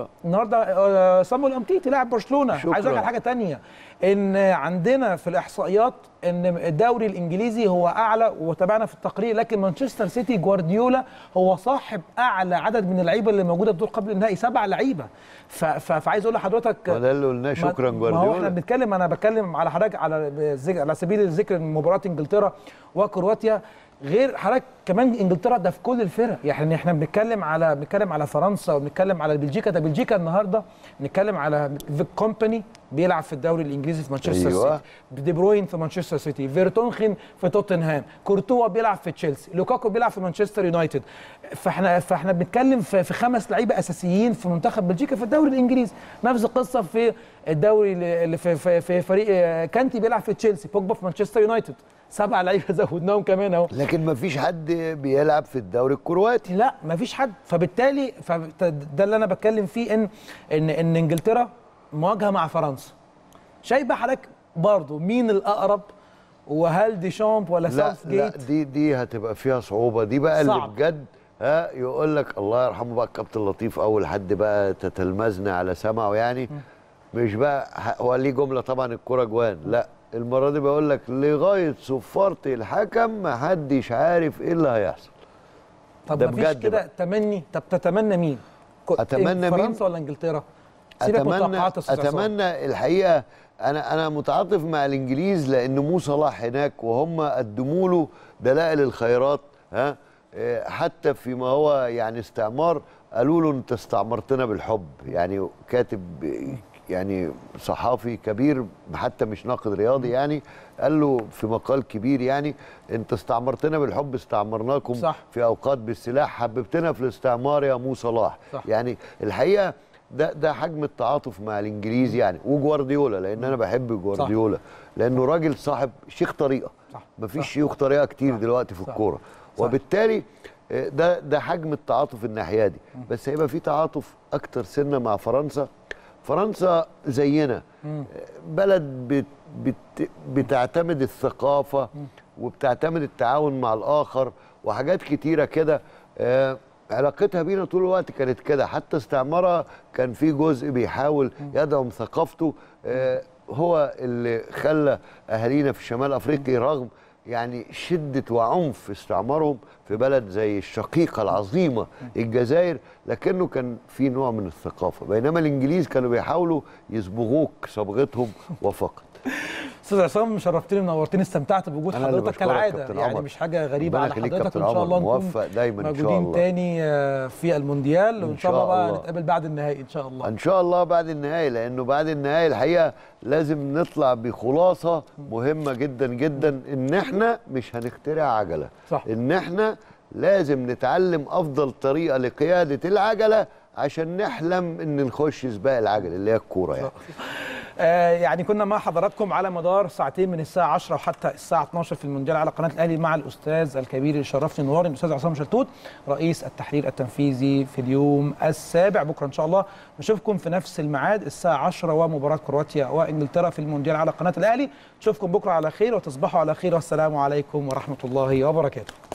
النهارده صامويل امتيتي لاعب برشلونه. عايز اقول لك على حاجه ثانيه، ان عندنا في الاحصائيات ان الدوري الانجليزي هو اعلى، وتابعنا في التقرير، لكن مانشستر سيتي جوارديولا هو صاحب اعلى عدد من اللعيبه اللي موجوده بدور قبل النهائي، 7 لعيبه. فعايز اقول لحضرتك ده اللي قلناه، شكرا جوارديولا. ما هو احنا بنتكلم، انا بتكلم على حضرتك على سبيل الذكر مباراه انجلترا وكرواتيا. غير حضرتك كمان انجلترا ده في كل الفرق، يعني احنا بنتكلم على فرنسا وبنتكلم على بلجيكا. ده بلجيكا النهارده بنتكلم على كومباني بيلعب في الدوري الانجليزي في مانشستر سيتي، دي بروين في مانشستر سيتي، فيرتونخن في توتنهام، كورتوا بيلعب في تشيلسي، لوكاكو بيلعب في مانشستر يونايتد. فاحنا بنتكلم في 5 لعيبه اساسيين في منتخب بلجيكا في الدوري الانجليزي. نفس القصه في الدوري اللي في فريق كانتي بيلعب في تشيلسي، بوجبا في مانشستر يونايتد. 7 لعيبه زودناهم كمان اهو. لكن ما فيش حد بيلعب في الدوري الكرواتي، لا ما فيش حد. فبالتالي ده اللي انا بتكلم فيه، ان انجلترا مواجهه مع فرنسا. شايف بقى حضرتك برضه مين الاقرب؟ وهل ديشامب ولا ساوث جيت؟ لا دي هتبقى فيها صعوبه، دي بقى صعب. اللي بجد يقول لك الله يرحمه بقى الكابتن لطيف، اول حد بقى تتلمذنا على سمعه يعني. مش بقى هو ليه جمله طبعا الكوره جوان، لا المره دي بقول لك لغايه صفاره الحكم ما حدش عارف ايه اللي هيحصل. طب ما فيش كده تمني؟ طب تتمنى مين؟ اتمنى فرنسا ولا انجلترا؟ اتمنى الحقيقه انا متعاطف مع الانجليز، لان مو صلاح هناك وهم قدموا له دلائل الخيرات. ها حتى فيما هو يعني استعمار، قالوا له انت استعمرتنا بالحب. يعني كاتب يعني صحافي كبير حتى مش ناقد رياضي، يعني قال له في مقال كبير يعني انت استعمرتنا بالحب، استعمرناكم صح. في اوقات بالسلاح، حببتنا في الاستعمار يا مو صلاح. صح. يعني الحقيقه ده حجم التعاطف مع الانجليز يعني. وجوارديولا، لان انا بحب جوارديولا لانه راجل صاحب شيخ طريقه. مفيش شيوخ طريقه كتير دلوقتي في الكوره، وبالتالي ده حجم التعاطف الناحيه دي. بس هيبقى في تعاطف اكتر سنه مع فرنسا. فرنسا زينا بلد بتعتمد الثقافه وبتعتمد التعاون مع الاخر وحاجات كتيره كده. علاقتها بينا طول الوقت كانت كده، حتى استعمارها كان في جزء بيحاول يدعم ثقافته. هو اللي خلى اهالينا في شمال افريقيا رغم يعني شدة وعنف استعمارهم في بلد زي الشقيقة العظيمة الجزائر، لكنه كان في نوع من الثقافة، بينما الإنجليز كانوا بيحاولوا يصبغوك صبغتهم وفقط. استاذ عصام، شرفتني ونورتني، استمتعت بوجود حضرتك كالعاده، يعني مش حاجه غريبه على حضرتك. وان شاء الله موفق دايما موجودين تاني في المونديال، وان شاء الله بقى نتقابل بعد النهائي ان شاء الله. ان شاء الله بعد النهائي، لانه بعد النهائي الحقيقه لازم نطلع بخلاصه مهمه جدا جدا، ان احنا مش هنخترع عجله. صح. ان احنا لازم نتعلم افضل طريقه لقياده العجله عشان نحلم ان نخش سباق العجل اللي هي الكوره يعني. يعني كنا مع حضراتكم على مدار ساعتين من الساعه 10 وحتى الساعه 12 في المونديال على قناه الاهلي مع الاستاذ الكبير اللي شرفني ونورني، الاستاذ عصام شلتوت رئيس التحرير التنفيذي في اليوم السابع. بكره ان شاء الله نشوفكم في نفس الميعاد الساعه 10 ومباراه كرواتيا وانجلترا في المونديال على قناه الاهلي. نشوفكم بكره على خير وتصبحوا على خير، والسلام عليكم ورحمه الله وبركاته.